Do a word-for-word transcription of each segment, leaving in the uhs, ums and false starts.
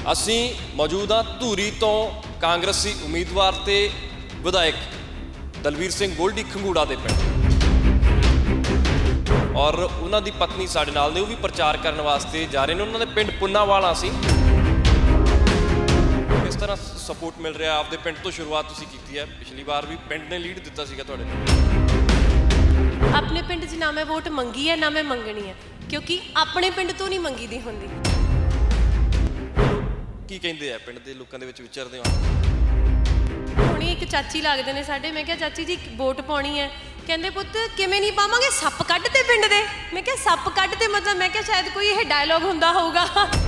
ਅਸੀਂ ਮੌਜੂਦ ਹਾਂ ਧੂਰੀ ਤੋਂ ਕਾਂਗਰਸੀ ਉਮੀਦਵਾਰ ਤੇ ਵਿਧਾਇਕ ਦਲਵੀਰ ਸਿੰਘ ਗੋਲਡੀ ਖੰਗੂੜਾ ਦੇ ਪਿੰਡ ਔਰ ਉਹਨਾਂ ਦੀ ਪਤਨੀ ਸਾਡੇ ਨਾਲ ਨੇ, ਉਹ ਵੀ ਪ੍ਰਚਾਰ ਕਰਨ ਵਾਸਤੇ ਜਾ ਰਹੇ ਨੇ। ਉਹਨਾਂ ਦੇ ਪਿੰਡ ਪੁੰਨਾਵਾਲਾ ਸੀ। ਕਿਸ ਤਰ੍ਹਾਂ ਸਪੋਰਟ ਮਿਲ ਰਿਹਾ? ਆਪਦੇ ਪਿੰਡ ਤੋਂ ਸ਼ੁਰੂਆਤ ਤੁਸੀਂ ਕੀਤੀ ਹੈ, ਪਿਛਲੀ ਵਾਰ ਵੀ ਪਿੰਡ ਨੇ ਲੀਡ ਦਿੱਤਾ ਸੀਗਾ ਤੁਹਾਡੇ ਨੂੰ। ਆਪਣੇ ਪਿੰਡ 'ਚ ਨਾ ਮੈਂ ਵੋਟ ਮੰਗੀ ਹੈ ਨਾ ਮੈਂ ਮੰਗਣੀ ਹੈ, ਕਿਉਂਕਿ ਆਪਣੇ ਪਿੰਡ ਤੋਂ ਨਹੀਂ ਮੰਗੀ ਦੀ ਹੁੰਦੀ। ਕੀ ਕਹਿੰਦੇ ਆ ਪਿੰਡ ਦੇ ਲੋਕਾਂ ਦੇ ਵਿੱਚ ਵਿਚਰਦੇ ਹੋ? ਹੁਣੀ ਇੱਕ ਚਾਚੀ ਲੱਗਦੇ ਨੇ ਸਾਡੇ। ਮੈਂ ਕਿਹਾ ਚਾਚੀ ਜੀ ਵੋਟ ਪਾਉਣੀ ਹੈ। ਕਹਿੰਦੇ ਪੁੱਤ ਕਿਵੇਂ ਨਹੀਂ ਪਾਵਾਂਗੇ, ਸੱਪ ਕੱਢ ਤੇ ਪਿੰਡ ਦੇ। ਮੈਂ ਕਿਹਾ ਸੱਪ ਕੱਢ ਤੇ ਮਤਲਬ ਮੈਂ ਕਿਹਾ ਸ਼ਾਇਦ ਕੋਈ ਇਹ ਡਾਇਲੋਗ ਹੁੰਦਾ ਹੋਊਗਾ।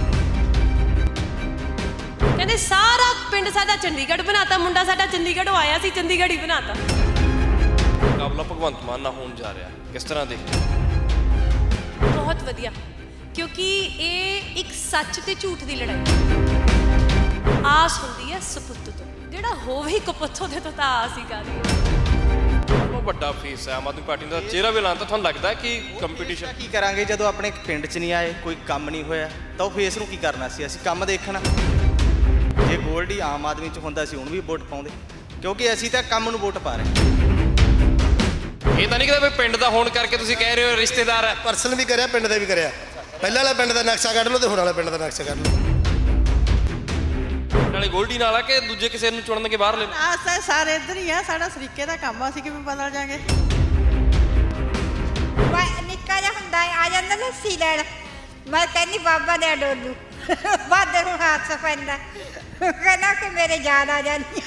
ਕਹਿੰਦੇ ਸਾਰਾ ਪਿੰਡ ਸਾਡਾ ਚੰਡੀਗੜ੍ਹ ਬਣਾਤਾ, ਮੁੰਡਾ ਸਾਡਾ ਚੰਡੀਗੜ੍ਹੋਂ ਆਇਆ ਸੀ, ਚੰਡੀਗੜ੍ਹ ਹੀ ਬਣਾਤਾ। ਮੁਕਾਬਲਾ ਭਗਵੰਤ ਮਾਨ ਨਾਲ ਹੋਣ ਜਾ ਰਿਹਾ, ਕਿਸ ਤਰ੍ਹਾਂ ਦੇਖਦੇ? ਬਹੁਤ ਵਧੀਆ, ਕਿਉਂਕਿ ਇਹ ਇੱਕ ਸੱਚ ਤੇ ਝੂਠ ਦੀ ਲੜਾਈ। ਆਸ ਹੁੰਦੀ ਹੈ ਸਪੁੱਤ ਤੋਂ, ਜਿਹੜਾ ਹੋਵੇ ਕਪੁੱਤ ਉਹਦੇ ਤੋਂ ਤਾਂ ਆਸ ਹੀ ਕਰਦੀ। ਬਹੁਤ ਵੱਡਾ ਫੇਸ ਹੈ ਆਮ ਆਦਮੀ ਪਾਰਟੀ ਦਾ, ਚਿਹਰਾ ਵੀ ਲਾਉਣ ਤਾਂ ਤੁਹਾਨੂੰ ਲੱਗਦਾ ਕਿ ਕੰਪੀਟੀਸ਼ਨ ਕੀ ਕਰਾਂਗੇ ਜਦੋਂ ਆਪਣੇ ਪਿੰਡ 'ਚ ਨਹੀਂ ਆਏ, ਕੋਈ ਕੰਮ ਨਹੀਂ ਹੋਇਆ ਤਾਂ ਉਹ ਫੇਸ ਨੂੰ ਕੀ ਕਰਨਾ ਸੀ? ਅਸੀਂ ਕੰਮ ਦੇਖਣਾ। ਜੇ ਗੋਲਡੀ ਆਮ ਆਦਮੀ 'ਚ ਹੁੰਦਾ ਸੀ ਹੁਣ ਵੀ ਵੋਟ ਪਾਉਂਦੇ, ਕਿਉਂਕਿ ਅਸੀਂ ਤਾਂ ਕੰਮ ਨੂੰ ਵੋਟ ਪਾ ਰਹੇ। ਇਹ ਤਾਂ ਨਹੀਂ ਕਿ ਪਿੰਡ ਦਾ ਹੋਣ ਕਰਕੇ ਤੁਸੀਂ ਕਹਿ ਰਹੇ ਹੋ ਰਿਸ਼ਤੇਦਾਰ ਹੈ। ਪਰਸਨ ਵੀ ਕਰਿਆ, ਪਿੰਡ ਦਾ ਵੀ ਕਰਿਆ। ਪਹਿਲਾਂ ਵਾਲਾ ਪਿੰਡ ਦਾ ਨਕਸ਼ਾ ਕੱਢ ਲਓ ਤੇ ਹੁਣ ਵਾਲਾ ਪਿੰਡ ਦਾ ਨਕਸ਼ਾ ਕੱਢ ਲਓ। ਨਾਲੇ ਗੋਲਡੀ ਨਾਲ ਆ ਕਿ ਦੂਜੇ ਕਿਸੇ ਨੂੰ ਚੁਣਨ ਕੇ ਬਾਹਰ ਲੈ? ਆਹ ਸਾਰੇ ਇੱਧਰ ਹੀ ਆ, ਸਾਡਾ ਸਰੀਕੇ ਦਾ ਕੰਮ ਆ, ਅਸੀਂ ਕਿਵੇਂ ਬਦਲ ਜਾਾਂਗੇ? ਨਿੱਕਾ ਜਿਹਾ ਹੁੰਦਾ ਆ ਜਾਂਦਾ ਲੱਸੀ ਲੈਣ, ਮੈਂ ਕਹਿੰਦੀ ਬਾਬਾ ਦੇ ਡੋਲੂ ਬਾਦਰ ਨੂੰ ਹੱਥ ਪੈਂਦਾ, ਕਹਿੰਦਾ ਕਿ ਮੇਰੇ ਯਾਦ ਆ ਜਾਂਦੀ।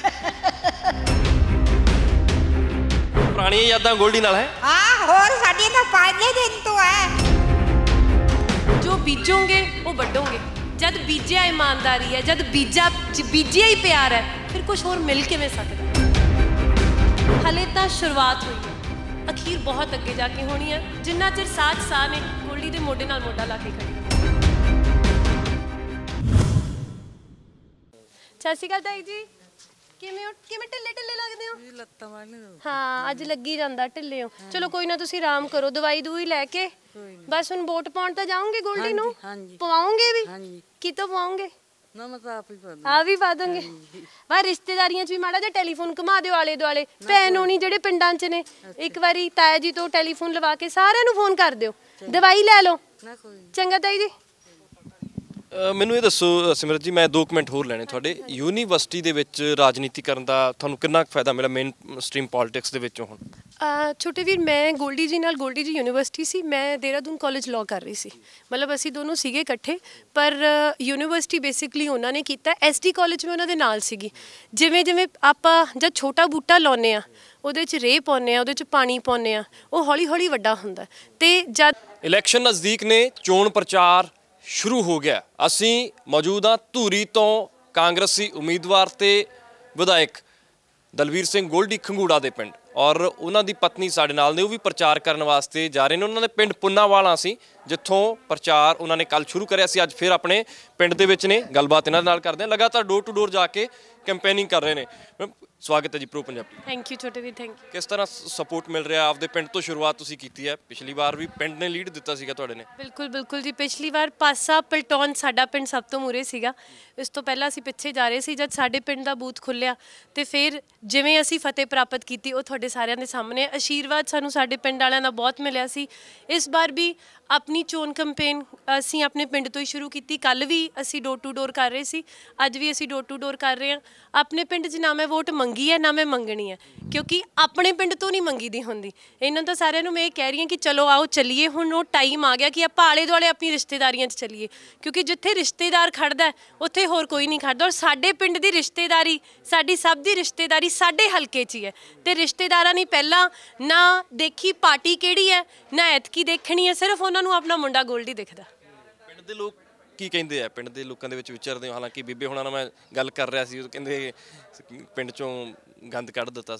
ਪੁਰਾਣੀਆਂ ਯਾਦਾਂ ਗੋਲਡੀ ਨਾਲ ਹੈ। ਹਾਂ ਹੋਰ ਸਾਡੀ ਤਾਂ ਪਹਿਲੇ ਦਿਨ ਤੋਂ ਹੈ। ਜੋ ਬੀਜੋਗੇ ਉਹ ਵੱਢੋਗੇ। ਜਦ ਬੀਜਿਆ ਇਮਾਨਦਾਰੀ ਹੈ, ਜਦ ਬੀਜਾ ਬੀਜਿਆ ਹੀ ਪਿਆਰ ਹੈ, ਫਿਰ ਕੁਝ ਹੋਰ ਮਿਲ ਕਿਵੇਂ ਸਕਦਾ? ਹਲੇ ਤਾਂ ਸ਼ੁਰੂਆਤ ਹੋਈ ਹੈ, ਅਖੀਰ ਬਹੁਤ ਅੱਗੇ ਜਾ ਕੇ ਹੋਣੀ ਹੈ। ਜਿੰਨਾ ਚਿਰ ਸਾਥ ਸਾਹ ਨੇ, ਗੋਲਡੀ ਦੇ ਮੋਢੇ ਨਾਲ ਮੋਢਾ ਲਾ ਕੇ ਖੜੀ। ਸਤਿ ਸ਼੍ਰੀ ਅਕਾਲ ਤਾਈ ਜੀ, ਕਿਵੇਂ ਹੋ? ਕਿਵੇਂ ਢਿੱਲੇ ਢਿੱਲੇ ਲੱਗਦੇ ਹੋ? ਲੱਤਾਂ ਵਾਲੀ ਹਾਂ ਅੱਜ ਲੱਗੀ ਜਾਂਦਾ ਢਿੱਲੇ ਹੋ। ਚਲੋ ਕੋਈ ਨਾ, ਤੁਸੀਂ ਆਰਾਮ ਕਰੋ, ਦਵਾਈ ਦੂਈ ਲੈ ਕੇ। ਬਸ ਹੁਣ ਵੋਟ ਪਾਉਣ ਤਾਂ ਜਾਓਗੇ ਗੋਲਡੀ ਨੂੰ? ਪਵਾਓਗੇ ਵੀ? ਕਿਤੋਂ ਪਵਾਓਗੇ? ਨਾ ਮੈਂ ਤਾਂ ਆਪ ਹੀ ਪਾ ਦੂੰ। ਆ ਵੀ ਪਾ ਦੋਗੇ? ਵਾ ਰਿਸ਼ਤੇਦਾਰੀਆਂ 'ਚ ਵੀ ਮਾੜਾ ਜਿਹਾ ਟੈਲੀਫੋਨ ਘੁਮਾ ਦਿਓ ਆਲੇ ਦੁਆਲੇ। ਭੈਣ ਹੋਣੀ ਜਿਹੜੇ ਪਿੰਡਾਂ 'ਚ ਨੇ, ਇੱਕ ਵਾਰੀ ਤਾਇਆ ਜੀ ਤੋਂ ਟੈਲੀਫੋਨ ਲਵਾ ਕੇ ਸਾਰਿਆਂ ਨੂੰ ਫੋਨ ਕਰ ਦਿਓ, ਦਵਾਈ ਲੈ ਲਓ। ਚੰਗਾ ਤਾਈ ਜੀ। ਮੈਨੂੰ ਇਹ ਦੱਸੋ ਸਿਮਰਤ ਜੀ, ਮੈਂ ਦੋ ਮਿੰਟ ਹੋਰ ਲੈਣੇ ਤੁਹਾਡੇ। ਯੂਨੀਵਰਸਿਟੀ ਦੇ ਵਿੱਚ ਰਾਜਨੀਤੀ ਕਰਨ ਦਾ ਤੁਹਾਨੂੰ ਕਿੰਨਾ ਕੁ ਫਾਇਦਾ ਮਿਲਿਆ ਮੇਨ ਸਟਰੀਮ ਪੋਲਿਟਿਕਸ ਦੇ ਵਿੱਚੋਂ? ਹੁਣ ਛੋਟੇ ਵੀਰ, ਮੈਂ ਗੋਲਡੀ ਜੀ ਨਾਲ, ਗੋਲਡੀ ਜੀ ਯੂਨੀਵਰਸਿਟੀ ਸੀ, ਮੈਂ ਦੇਹਰਾਦੂਨ ਕਾਲਜ ਲਾਅ ਕਰ ਰਹੀ ਸੀ। ਮਤਲਬ ਅਸੀਂ ਦੋਨੋਂ ਸੀਗੇ ਇਕੱਠੇ, ਪਰ ਯੂਨੀਵਰਸਿਟੀ ਬੇਸਿਕਲੀ ਉਹਨਾਂ ਨੇ ਕੀਤਾ। ਐਸ ਡੀ ਕਾਲਜ ਮੈਂ ਉਹਨਾਂ ਦੇ ਨਾਲ ਸੀਗੀ। ਜਿਵੇਂ ਜਿਵੇਂ ਆਪਾਂ ਜਦ ਛੋਟਾ ਬੂਟਾ ਲਾਉਂਦੇ ਹਾਂ, ਉਹਦੇ 'ਚ ਰੇਹ ਪਾਉਂਦੇ ਹਾਂ, ਉਹਦੇ 'ਚ ਪਾਣੀ ਪਾਉਂਦੇ ਹਾਂ, ਉਹ ਹੌਲੀ ਹੌਲੀ ਵੱਡਾ ਹੁੰਦਾ। ਅਤੇ ਜਦ ਇਲੈਕਸ਼ਨ ਨਜ਼ਦੀਕ ਨੇ, ਚੋਣ ਪ੍ਰਚਾਰ ਸ਼ੁਰੂ ਹੋ ਗਿਆ। ਅਸੀਂ ਮੌਜੂਦ ਹਾਂ ਧੂਰੀ ਤੋਂ ਕਾਂਗਰਸੀ ਉਮੀਦਵਾਰ ਤੇ ਵਿਧਾਇਕ ਦਲਵੀਰ ਸਿੰਘ ਗੋਲਡੀ ਖੰਗੂੜਾ ਦੇ ਪਿੰਡ ਔਰ ਉਹਨਾਂ ਦੀ ਪਤਨੀ ਸਾਡੇ ਨਾਲ ਨੇ, ਉਹ ਵੀ ਪ੍ਰਚਾਰ ਕਰਨ ਵਾਸਤੇ ਜਾ ਰਹੇ ਨੇ। ਉਹਨਾਂ ਦੇ ਪਿੰਡ ਪੁੰਨਾਵਾਲਾ ਸੀ, ਜਿੱਥੋਂ ਪ੍ਰਚਾਰ ਉਹਨਾਂ ਨੇ ਕੱਲ੍ਹ ਸ਼ੁਰੂ ਕਰਿਆ ਸੀ। ਅੱਜ ਫਿਰ ਆਪਣੇ ਪਿੰਡ ਦੇ ਵਿੱਚ ਨੇ, ਗੱਲਬਾਤ ਇਹਨਾਂ ਨਾਲ ਕਰਦੇ ਹਾਂ। ਲਗਾਤਾਰ ਡੋਰ ਟੂ ਡੋਰ ਜਾ ਕੇ ਕੈਂਪੇਨਿੰਗ ਕਰ ਰਹੇ ਨੇ। ਸਵਾਗਤ ਹੈ ਜੀ ਪ੍ਰੋ ਪੰਜਾਬੀ। ਥੈਂਕ ਯੂ ਛੋਟੇ ਵੀਰ, ਥੈਂਕ ਯੂ। ਕਿਸ ਤਰ੍ਹਾਂ ਸਪੋਰਟ ਮਿਲ ਰਿਹਾ? ਆਪਦੇ ਪਿੰਡ ਤੋਂ ਸ਼ੁਰੂਆਤ ਤੁਸੀਂ ਕੀਤੀ ਹੈ, ਪਿਛਲੀ ਵਾਰ ਵੀ ਪਿੰਡ ਨੇ ਲੀਡ ਦਿੱਤਾ ਸੀਗਾ ਤੁਹਾਡੇ ਨੇ। ਬਿਲਕੁਲ ਬਿਲਕੁਲ ਜੀ, ਪਿਛਲੀ ਵਾਰ ਪਾਸਾ ਪਲਟੌਨ ਸਾਡਾ ਪਿੰਡ ਸਭ ਤੋਂ ਮੂਹਰੇ ਸੀਗਾ। ਇਸ ਤੋਂ ਪਹਿਲਾਂ ਅਸੀਂ ਪਿੱਛੇ ਜਾ ਰਹੇ ਸੀ। ਜਦ ਸਾਡੇ ਪਿੰਡ ਦਾ ਬੂਥ ਖੁੱਲ੍ਹਿਆ ਅਤੇ ਫਿਰ ਜਿਵੇਂ ਅਸੀਂ ਫਤਿਹ ਪ੍ਰਾਪਤ ਕੀਤੀ, ਉਹ ਤੁਹਾਡੇ ਸਾਰਿਆਂ ਦੇ ਸਾਹਮਣੇ। ਆਸ਼ੀਰਵਾਦ ਸਾਨੂੰ ਸਾਡੇ ਪਿੰਡ ਵਾਲਿਆਂ ਦਾ ਬਹੁਤ ਮਿਲਿਆ ਸੀ। ਇਸ ਵਾਰ ਵੀ ਆਪਣੀ ਚੋਣ ਕੰਪੇਨ ਅਸੀਂ ਆਪਣੇ ਪਿੰਡ ਤੋਂ ਹੀ ਸ਼ੁਰੂ ਕੀਤੀ। ਕੱਲ੍ਹ ਵੀ ਅਸੀਂ ਡੋਰ ਟੂ ਡੋਰ ਕਰ ਰਹੇ ਸੀ, ਅੱਜ ਵੀ ਅਸੀਂ ਡੋਰ ਟੂ ਡੋਰ ਕਰ ਰਹੇ ਹਾਂ। ਆਪਣੇ ਪਿੰਡ 'ਚ ਨਾ ਮੈਂ ਵੋਟ ਮੰਗੀ ਹੈ ਨਾ ਮੈਂ ਮੰਗਣੀ ਹੈ, ਕਿਉਂਕਿ ਆਪਣੇ ਪਿੰਡ ਤੋਂ ਨਹੀਂ ਮੰਗੀ ਦੀ ਹੁੰਦੀ। ਇਹਨਾਂ ਤਾਂ ਸਾਰਿਆਂ ਨੂੰ ਮੈਂ ਇਹ ਕਹਿ ਰਹੀ ਹਾਂ ਕਿ ਚਲੋ ਆਓ ਚੱਲੀਏ। ਹੁਣ ਉਹ ਟਾਈਮ ਆ ਗਿਆ ਕਿ ਆਪਾਂ ਆਲੇ ਦੁਆਲੇ ਆਪਣੀ ਰਿਸ਼ਤੇਦਾਰੀਆਂ 'ਚ ਚੱਲੀਏ, ਕਿਉਂਕਿ ਜਿੱਥੇ ਰਿਸ਼ਤੇਦਾਰ ਖੜਦਾ ਉੱਥੇ ਹੋਰ ਕੋਈ ਨਹੀਂ ਖੜਦਾ। ਔਰ ਸਾਡੇ ਪਿੰਡ ਦੀ ਰਿਸ਼ਤੇਦਾਰੀ, ਸਾਡੀ ਸਭ ਦੀ ਰਿਸ਼ਤੇਦਾਰੀ ਸਾਡੇ ਹਲਕੇ 'ਚ ਹੀ ਹੈ। ਅਤੇ ਰਿਸ਼ਤੇਦਾਰਾਂ ਨੇ ਪਹਿਲਾਂ ਨਾ ਦੇਖੀ ਪਾਰਟੀ ਕਿਹੜੀ ਹੈ, ਨਾ ਐਤਕੀ ਦੇਖਣੀ ਹੈ, ਸਿਰਫ ਉਹਨਾਂ ਨੂੰ ਆਪਣਾ ਮੁੰਡਾ ਗੋਲਡੀ ਦਿਖਦਾ। ਪਿੰਡ ਦੇ ਲੋਕ ਕੀ ਕਹਿੰਦੇ ਆ? ਪਿੰਡ ਦੇ ਲੋਕਾਂ ਦੇ ਵਿੱਚ ਵਿਚਰਦੇ ਹੋ? ਹਾਲਾਂਕਿ ਬੀਬੇ ਹੁਣਾਂ ਨਾਲ ਮੈਂ ਗੱਲ ਕਰ ਰਿਹਾ ਸੀ, ਉਹ ਕਹਿੰਦੇ ਪਿੰਡ 'ਚੋਂ ਗੰਦ ਕੱਢ ਦਿੱਤਾ ਸਾਡੇ।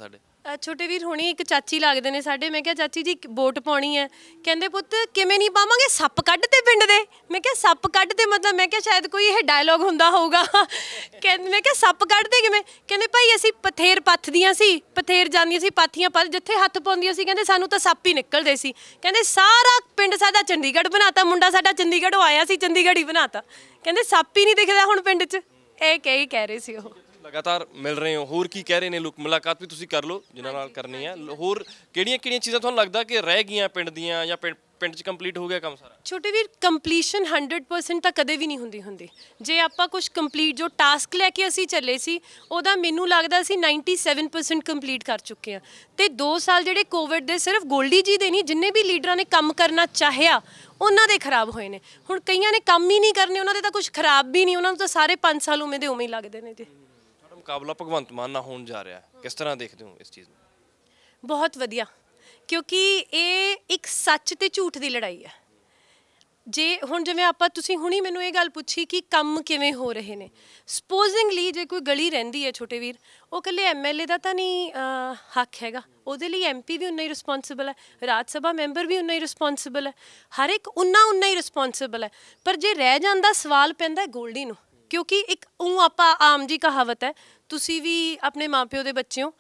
ਅ, ਛੋਟੇ ਵੀਰ ਹੁਣੀ ਇੱਕ ਚਾਚੀ ਲੱਗਦੇ ਨੇ ਸਾਡੇ। ਮੈਂ ਕਿਹਾ ਚਾਚੀ ਜੀ ਵੋਟ ਪਾਉਣੀ ਹੈ। ਕਹਿੰਦੇ ਪੁੱਤ ਕਿਵੇਂ ਨਹੀਂ ਪਾਵਾਂਗੇ, ਸੱਪ ਕੱਢ ਤੇ ਪਿੰਡ ਦੇ। ਮੈਂ ਕਿਹਾ ਸੱਪ ਕੱਢ ਤੇ ਮਤਲਬ, ਮੈਂ ਕਿਹਾ ਸ਼ਾਇਦ ਕੋਈ ਇਹ ਡਾਇਲੋਗ ਹੁੰਦਾ ਹੋਊਗਾ। ਕਹਿੰਦੇ, ਮੈਂ ਕਿਹਾ ਸੱਪ ਕੱਢਦੇ ਕਿਵੇਂ? ਕਹਿੰਦੇ ਭਾਈ ਅਸੀਂ ਪਥੇਰ ਪੱਥਦੀਆਂ ਸੀ, ਪਥੇਰ ਜਾਂਦੀਆਂ ਸੀ ਪਾਥੀਆਂ ਪਰ ਜਿੱਥੇ ਹੱਥ ਪਾਉਂਦੀਆਂ ਸੀ ਕਹਿੰਦੇ ਸਾਨੂੰ ਤਾਂ ਸੱਪ ਹੀ ਨਿਕਲਦੇ ਸੀ। ਕਹਿੰਦੇ ਸਾਰਾ ਪਿੰਡ ਸਾਡਾ ਚੰਡੀਗੜ੍ਹ ਬਣਾਤਾ, ਮੁੰਡਾ ਸਾਡਾ ਚੰਡੀਗੜ੍ਹੋਂ ਆਇਆ ਸੀ, ਚੰਡੀਗੜ੍ਹ ਹੀ ਬਣਾਤਾ। ਕਹਿੰਦੇ ਸੱਪ ਹੀ ਨਹੀਂ ਦਿਖਦਾ ਹੁਣ ਪਿੰਡ 'ਚ। ਇਹ ਕਹੀ ਕਹਿ ਰਹੇ ਸੀ ਉਹ। ਲਗਾਤਾਰ ਮਿਲ ਰਹੇ ਹੋ, ਹੋਰ ਕੀ ਕਹਿ ਰਹੇ ਨੇ ਲੋਕ? ਮੁਲਾਕਾਤ ਵੀ ਤੁਸੀਂ ਕਰ ਲਓ ਜਿਨ੍ਹਾਂ ਨਾਲ ਕਰਨੀ ਹੈ। ਹੋਰ ਕਿਹੜੀਆਂ ਕਿਹੜੀਆਂ ਚੀਜ਼ਾਂ ਤੁਹਾਨੂੰ ਲੱਗਦਾ ਕਿ ਰਹਿ ਗਈਆਂ ਪਿੰਡ ਦੀਆਂ, ਜਾਂ ਪਿੰਡ ਪਿੰਡ 'ਚ ਕੰਪਲੀਟ ਹੋ ਗਿਆ ਕੰਮ ਸਾਰਾ? ਛੋਟੇ ਵੀਰ ਕੰਪਲੀਸ਼ਨ ਹੰਡਰਡ ਪਰਸੈਂਟ ਤਾਂ ਕਦੇ ਵੀ ਨਹੀਂ ਹੁੰਦੀ ਹੁੰਦੀ। ਜੇ ਆਪਾਂ ਕੁਝ ਕੰਪਲੀਟ ਜੋ ਟਾਸਕ ਲੈ ਕੇ ਅਸੀਂ ਚੱਲੇ ਸੀ ਉਹਦਾ ਮੈਨੂੰ ਲੱਗਦਾ ਅਸੀਂ ਨਾਈਨਟੀ ਸੈਵਨ ਪਰਸੈਂਟ ਕੰਪਲੀਟ ਕਰ ਚੁੱਕੇ ਹਾਂ। ਤੇ ਦੋ ਸਾਲ ਜਿਹੜੇ ਕੋਵਿਡ ਦੇ ਸਿਰਫ ਗੋਲਡੀ ਜੀ ਦੇ ਨਹੀਂ, ਜਿੰਨੇ ਵੀ ਲੀਡਰਾਂ ਨੇ ਕੰਮ ਕਰਨਾ ਚਾਹਿਆ ਉਹਨਾਂ ਦੇ ਖਰਾਬ ਹੋਏ ਨੇ। ਹੁਣ ਕਈਆਂ ਨੇ ਕੰਮ ਹੀ ਨਹੀਂ ਕਰਨੇ, ਉਹਨਾਂ ਦੇ ਤਾਂ ਕੁਝ ਖਰਾਬ ਵੀ ਨਹੀਂ, ਉਹਨਾਂ ਨੂੰ ਤਾਂ ਸਾਰੇ ਪੰਜ ਸਾਲ ਉਵੇਂ ਦੇ ਉਵੇਂ ਹੀ ਲੱਗਦੇ ਨੇ ਜੀ। ਮੁਕਾਬਲਾ ਭਗਵੰਤ ਮਾਨ ਨਾਲ ਹੋਣ ਜਾ ਰਿਹਾ, ਕਿਸ ਤਰ੍ਹਾਂ ਦੇਖਦੇ ਹੋ ਇਸ ਚੀਜ਼ ਨੂੰ? ਬਹੁਤ ਵਧੀਆ, ਕਿਉਂਕਿ ਇਹ ਇੱਕ ਸੱਚ ਤੇ ਝੂਠ ਦੀ ਲੜਾਈ ਹੈ। ਜੇ ਹੁਣ ਜਿਵੇਂ ਆਪਾਂ ਤੁਸੀਂ ਹੁਣੀ ਮੈਨੂੰ ਇਹ ਗੱਲ ਪੁੱਛੀ ਕਿ ਕੰਮ ਕਿਵੇਂ ਹੋ ਰਹੇ ਨੇ, ਸਪੋਜ਼ਿੰਗਲੀ ਜੇ ਕੋਈ ਗਲੀ ਰਹਿੰਦੀ ਹੈ ਛੋਟੇ ਵੀਰ, ਉਹ ਇਕੱਲੇ ਐਮ ਐਲ ਏ ਦਾ ਤਾਂ ਨਹੀਂ ਹੱਕ ਹੈਗਾ, ਉਹਦੇ ਲਈ ਐਮ ਪੀ ਵੀ ਉਨਾ ਹੀ ਰਿਸਪੌਂਸਿਬਲ ਹੈ, ਰਾਜ ਸਭਾ ਮੈਂਬਰ ਵੀ ਉਨਾ ਹੀ ਰਿਸਪੌਂਸਿਬਲ ਹੈ, ਹਰ ਇੱਕ ਉਨਾ ਉਨਾ ਹੀ ਰਿਸਪੌਂਸਿਬਲ ਹੈ। ਪਰ ਜੇ ਰਹਿ ਜਾਂਦਾ ਸਵਾਲ ਪੈਂਦਾ ਗੋਲਡੀ ਨੂੰ, ਕਿਉਂਕਿ ਇੱਕ ਉਹ ਆਪਾਂ ਆਮ ਜੀ ਕਹਾਵਤ ਹੈ, ਤੁਸੀਂ ਵੀ ਆਪਣੇ ਮਾਂ ਪਿਓ ਦੇ ਬੱਚੇ ਹੋ,